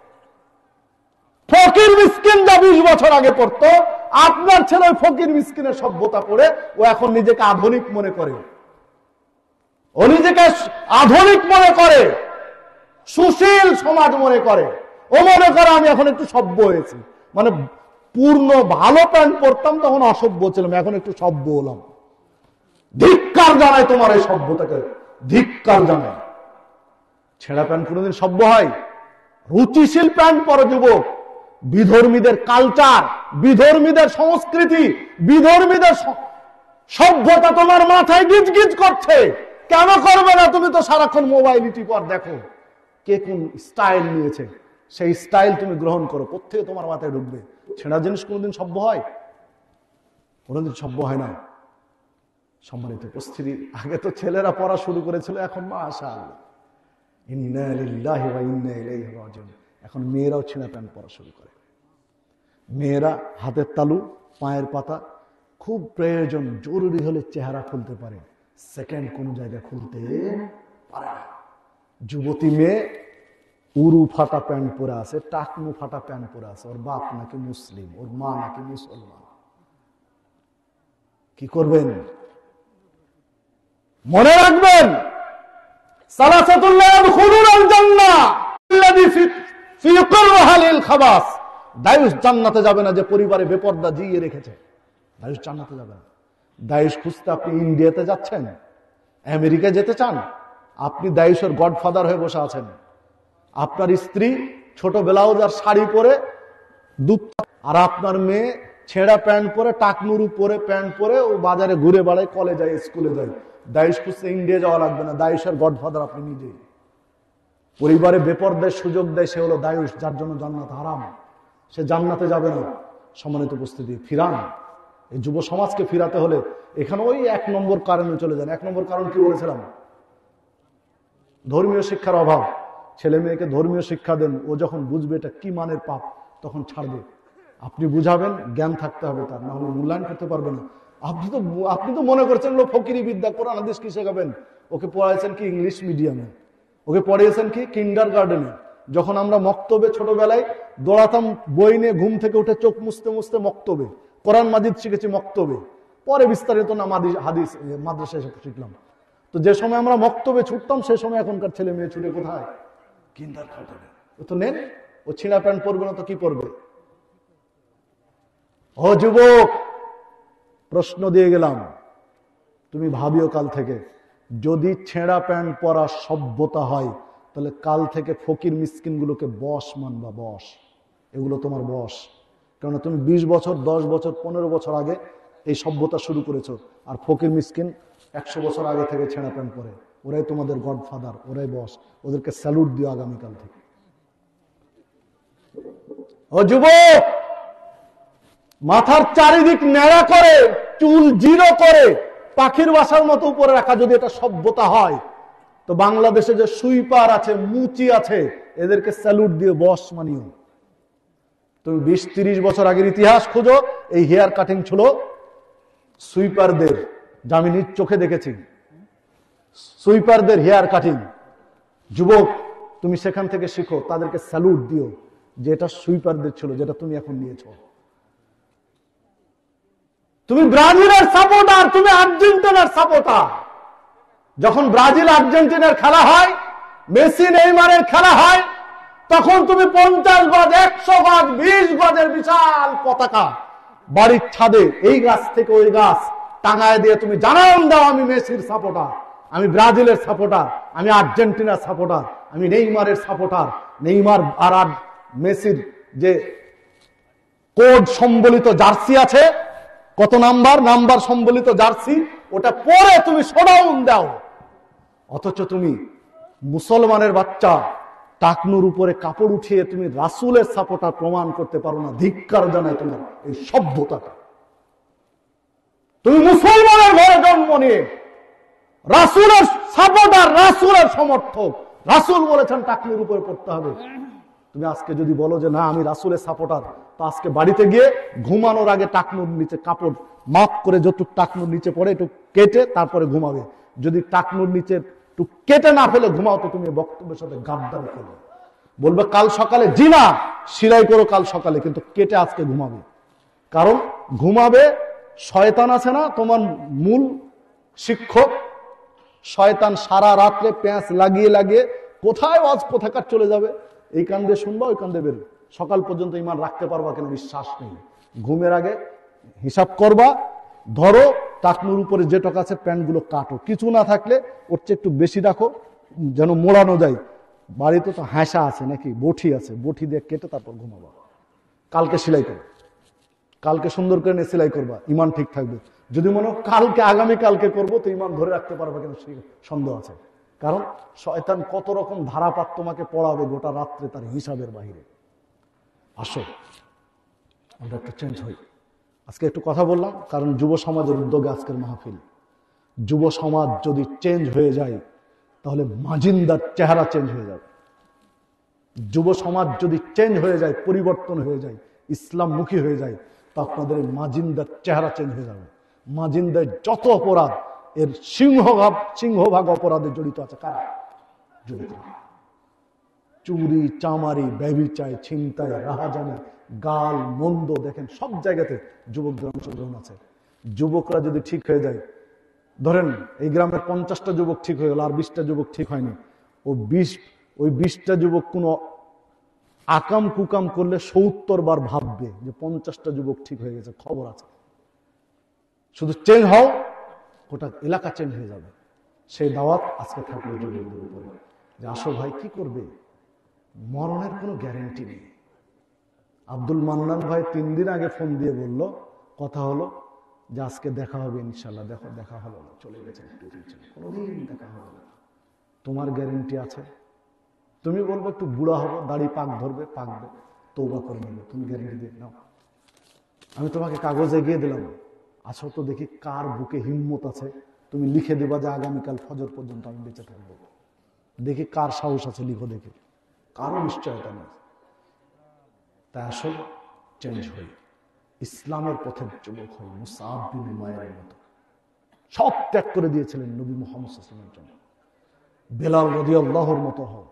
Speaker 1: ফকির মিসকিন যা বিশ বছর আগে পড়তো, আপনার ছেলে ফকির মিসকিনের সভ্যতা পড়ে ও এখন নিজেকে আধুনিক মনে করে। ও নিজেকে আধুনিক মনে করে, সুশীল সমাজ মনে করে। ও মনে করে আমি এখন একটু সভ্য হয়েছি। মানে পূর্ণ ভালো প্যান্ট পরতাম তখন অসভ্য ছিলাম, এখন একটু সভ্য হলাম। ধিক্কার জানায় তোমার এই সভ্যতাকে, ধিক্কার জানায়। ছেঁড়া প্যান্ট কোনোদিন সভ্য হয়? রুচিশীল প্যান্ট পরো যুবক। বিধর্মীদের কালচার, বিধর্মীদের সংস্কৃতি, বিধর্মীদের সভ্যতা তোমার মাথায় গিজ গিজ করছে। কেন করবে না? তুমি তো সারাক্ষণ মোবাইল টিপার দেখো কে কোন স্টাইল নিয়েছে, সেই স্টাইল তুমি গ্রহণ করো। কোত্থেকে তোমার মাথায় ঢুকবে? ছেঁড়া জিনিস কোনোদিন সভ্য হয়? কোনোদিন সভ্য হয় না। সম্মানিত উপস্থিতি, আগে তো ছেলেরা পড়া শুরু করেছিল, এখন মাশাআল্লাহ ইন্না লিল্লাহি ওয়া ইন্না ইলাইহি রাজিউন, এখন মেয়েরাও ছেঁড়া প্যান্ট পরা শুরু করে। মেয়েরা হাতের তালু, পায়ের পাতা, খুব প্রয়োজন জরুরি হলে চেহারা খুলতে পারে, সেকেন্ড কোন জায়গায় খুলতে পারে না। যুবতী মেয়ে উরু ফাটা প্যান্ট পরে আছে, টাকনু ফাটা প্যান্ট পরে আছে, ওর বাপ নাকি মুসলিম, ওর মা নাকি মুসলমান। কি করবেন? মনে রাখবেন সালাসাতুল্লাহ ইয়াদখুলুনাল জান্নাহ আল্লাযী ফি করহালিল খাবাস। দায়ুস জান্নাতে যাবে না যে পরিবারে বেপরদা জিয়ে রেখেছে, দায়ুস জান্নাতে যাবে না। দায়ুস খুঁজতে আপনি ইন্ডিয়াতে যাচ্ছেন, আমেরিকা যেতে চান, আপনি দায়ুসের গডফাদার হয়ে বসে আছেন। আপনার স্ত্রী ছোট ব্লাউজ আর শাড়ি পরে দুধ, আর আপনার মেয়ে ছেঁড়া প্যান্ট পরে, টাকনুর উপরে প্যান্ট পরে ও বাজারে ঘুরে বেড়ায়, কলেজ যায়, স্কুলে যায়। দায়ুস খুঁজতে ইন্ডিয়া যাওয়া লাগবে না, দায়ুসের গডফাদার আপনি নিজেই। পরিবারে বেপরদের সুযোগ দেয় সে হলো দায়ুস, যার জন্য জান্নাত হারাম, সে জান্নাতে যাবে না। সম্মানিত উপস্থিতি, ফিরান এই যুব সমাজকে ফিরাতে হলে এখানে ওই এক নম্বর কারণে চলে যান। এক নম্বর কারণ কি বলেছিলাম? ধর্মীয় শিক্ষার অভাব। ছেলে মেয়েকে ধর্মীয় শিক্ষা দেন, ও যখন বুঝবে এটা কি মানের পাপ তখন ছাড়বে। আপনি বুঝাবেন, জ্ঞান থাকতে হবে তার, না হলে মূল্যায়ন করতে পারবে না। আপনি তো আপনি তো মনে করছেন লোক ফকিরি বিদ্যা, কোরআন হাদিস কি শেখাবেন? ওকে পড়াইছেন কি ইংলিশ মিডিয়ামে, ওকে পড়িয়েছেন কি কিন্ডার গার্ডেনে। যখন আমরা মক্তবে ছোটবেলায় দৌড়াতাম বই নিয়ে, ঘুম থেকে উঠে চোখ মুছতে মুছতে মক্তবে, কোরআন মাজিদ শিখেছি মক্তবে, পরে বিস্তারিত না হাদিস মাদ্রাসায় শিখলাম। তো যে সময় আমরা মক্তবে ছুটতাম, সে সময় এখনকার ছেলে মেয়ে ছুটে কোথায়? কিন্ডার গার্ডেনে। ও তো নেন, ও ছিঁড়া প্যান্ট পরবে না তো কি পরবে? ও যুবক, প্রশ্ন দিয়ে গেলাম, তুমি ভাবিও কাল থেকে, যদি ছেঁড়া প্যান্ট পরা সভ্যতা হয় তাহলে কাল থেকে ফকির মিসকিন গুলোকে বস মানবা, বস। এগুলো তোমার বস। কারণ তুমি বিশ বছর, দশ বছর, পনেরো বছর আগে এই সভ্যতা শুরু করেছো, আর ফকির মিসকিন একশো বছর আগে থেকে ছেঁড়া প্যান্ট পরে। ওরাই তোমাদের গডফাদার, ওরাই বস। ওদেরকে স্যালুট দিও আগামীকাল থেকে। ও যুবক, মাথার চারিদিক ন্যাড়া করে, চুল জিরো করে, পাখির বাসার মতো উপরে রাখা যদি এটা সভ্যতা হয়, তো বাংলাদেশে যে সুইপার আছে, মুচি আছে, এদেরকে স্যালুট দিয়ে বস মানিও। তুমি বিশ তিরিশ বছর আগের ইতিহাস খোঁজো, এই হেয়ার কাটিং ছিল সুইপারদের, যা আমি নিজ চোখে দেখেছি, সুইপারদের হেয়ার কাটিং। যুবক, তুমি সেখান থেকে শিখো, তাদেরকে স্যালুট দিও যে এটা সুইপারদের ছিল, যেটা তুমি এখন নিয়েছো। তুমি ব্রাজিলের সাপোর্টার, তুমি আর্জেন্টিনার সাপোর্টার, যখন ব্রাজিল আর্জেন্টিনার খেলা হয়, মেসি নেইমারের খেলা হয়, তখন তুমি পঞ্চাশ গজ, একশো গজ, বিশ গজের বিশাল পতাকা বাড়ির ছাদে এই গাছ থেকে ওই গাছ টাঙায় দিয়ে তুমি জানান দাও, আমি মেসির সাপোর্টার, আমি ব্রাজিলের সাপোর্টার, আমি আর্জেন্টিনার সাপোর্টার, আমি নেইমারের সাপোর্টার। নেইমার আর আর মেসির যে কোড সম্বলিত জার্সি আছে, কত নাম্বার নাম্বার সম্বলিত জার্সি, ওটা পরে তুমি শোডাউন দাও। অথচ তুমি মুসলমানের বাচ্চা টাকনুর উপরে কাপড় উঠিয়ে তুমি রাসূলের সাপোর্টার প্রমাণ করতে পারো না। ধিক্কার জানায় তোমার এই সভ্যতাটা। তুমি মুসলমানের ঘরে জন্ম নিয়ে রাসূলের সাপোর্টার, রাসূলের সমর্থক, রাসূল বলেছেন টাকনুর উপরে পড়তে হবে। তুমি আজকে যদি বলো যে না আমি রাসূলের সাপোর্টার, তো আজকে বাড়িতে গিয়ে ঘুমানোর আগে টাকনুর নিচে কাপড় মাপ করে যতটুকু টাকনুর নিচে পড়ে একটু কেটে তারপরে ঘুমাবে। যদি টাকনুর নিচে একটু কেটে না ফেলে ঘুমাও তো তুমি বক্তব্যের সাথে গাদ্দারি করবে। বলবে কাল সকালে, জি না, সিলাই করো কাল সকালে, কিন্তু কেটে আজকে ঘুমাবে। কারণ ঘুমাবে, শয়তান আছে না তোমার মূল শিক্ষক, শয়তান সারা রাত্রে প্যাঁচ লাগিয়ে লাগিয়ে কোথায় ওয়াজ কোথাকার চলে যাবে, এই কান দিয়ে শুনবা ওই কান দিয়ে বেরো। সকাল পর্যন্ত ইমান রাখতে পারবা কেন বিশ্বাস নেই। ঘুমের আগে হিসাব করবা, ধরো টাকনুর উপরে যে টাকা আছে প্যান্টগুলো কাটো, কিছু না থাকলে ওর চেয়ে একটু বেশি রাখো যেন মোড়ানো যায়। বাড়িতে তো হাঁসা আছে নাকি, বটি আছে, বটি দিয়ে কেটে তারপর ঘুমাবা। কালকে সেলাই করো, কালকে সুন্দর করে নিয়ে সেলাই করবা, ইমান ঠিক থাকবে। যদি মনে হয় কালকে আগামী কালকে করবো, তো ইমান ধরে রাখতে পারবা কেন সন্দেহ আছে। কারণ শয়তান কত রকম ধারাপাত তোমাকে পড়াবে গোটা রাত্রে তার হিসাবের বাহিরে। আসো আমরা একটু চেঞ্জ হই। আজকে একটু কথা বললাম কারণ যুব সমাজের উদ্যোগে আজকের মাহফিল। যুব সমাজ যদি চেঞ্জ হয়ে যায় তাহলে মাজিন্দার চেহারা চেঞ্জ হয়ে যাবে। যুব সমাজ যদি চেঞ্জ হয়ে যায়, পরিবর্তন হয়ে যায়, ইসলামমুখী হয়ে যায়, তা আপনাদের মাজিন্দার চেহারা চেঞ্জ হয়ে যাবে। মাজিন্দার যত অপরাধ, এর সিংহভাগ সিংহভাগ অপরাধে জড়িত আছে কারা? যুবকরা। চুরি, চামারি, ব্যভিচার, ছিনতাই, রাহাজানি, গাল মন্দ, দেখেন সব জায়গাতে যুবকদের অংশগ্রহণ আছে। যুবকরা যদি ঠিক হয়ে যায়, ধরেন এই গ্রামের পঞ্চাশটা যুবক ঠিক হয়ে গেল, আর বিশটা যুবক ঠিক হয়নি, ও বিশ ওই বিশটা যুবক কোনো আকাম কুকাম করলে সত্তর বার ভাববে যে পঞ্চাশটা যুবক ঠিক হয়ে গেছে, খবর আছে। শুধু চেঞ্জ হও, গোটা এলাকা চেঞ্জ হয়ে যাবে। সেই দাওয়াত আজকে থাকলো যুবকদের উপরে যে আসো ভাই, কি করবে, মরণের কোনো গ্যারেন্টি নেই। আব্দুল মান্নান ভাই তিন দিন আগে ফোন দিয়ে বলল, কথা হলো যে আজকে দেখা হবে ইনশাল্লাহ। দেখো দেখা হলো না, চলে গেছে, কোনোদিন দেখা হবে না। তোমার গ্যারেন্টি আছে? তুমি বলবে একটু বুড়া হবো, দাড়ি পাক ধরবে, পাকবে, তওবা করে নেবে, তুমি গ্যারেন্টি দিয়ে নাও। আমি তোমাকে কাগজ এগিয়ে দিলাম, আসো তো দেখি কার বুকে হিম্মত আছে। তুমি লিখে দেবা যে আগামীকাল ফজর পর্যন্ত আমি বেঁচে থাকবো, দেখি কার সাহস আছে, লিখো দেখি। কারো নিশ্চয়তা নেই। তাই আসল চেঞ্জ হই, ইসলামের পথের যুবক হই, মুসআব বিন উমাইরের মতো। সব ত্যাগ করে দিয়েছিলেন নবী মুহাম্মদ সাল্লাল্লাহু আলাইহি ওয়াসাল্লামের জন্য। বেলাল রাদিয়াল্লাহুর মতো হও।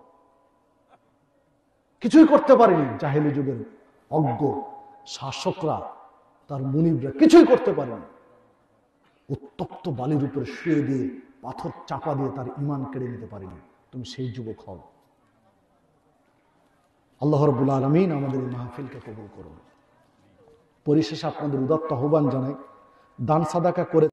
Speaker 1: কিছুই করতে পারেনি জাহেলি যুগের অজ্ঞ শাসকরা, তার মুনিবরা কিছুই করতে পারেনি। উত্তপ্ত বালির উপরে শুয়ে দিয়ে, পাথর চাপা দিয়ে তার ঈমান কেড়ে নিতে পারেনি। তুমি সেই যুবক হও। আল্লাহ রাব্বুল আলামিন আমাদের এই মাহফিলকে কবুল করুন। পরিশেষে আপনাদের উদাত্ত আহ্বান জানাই, দান সাদাকা করে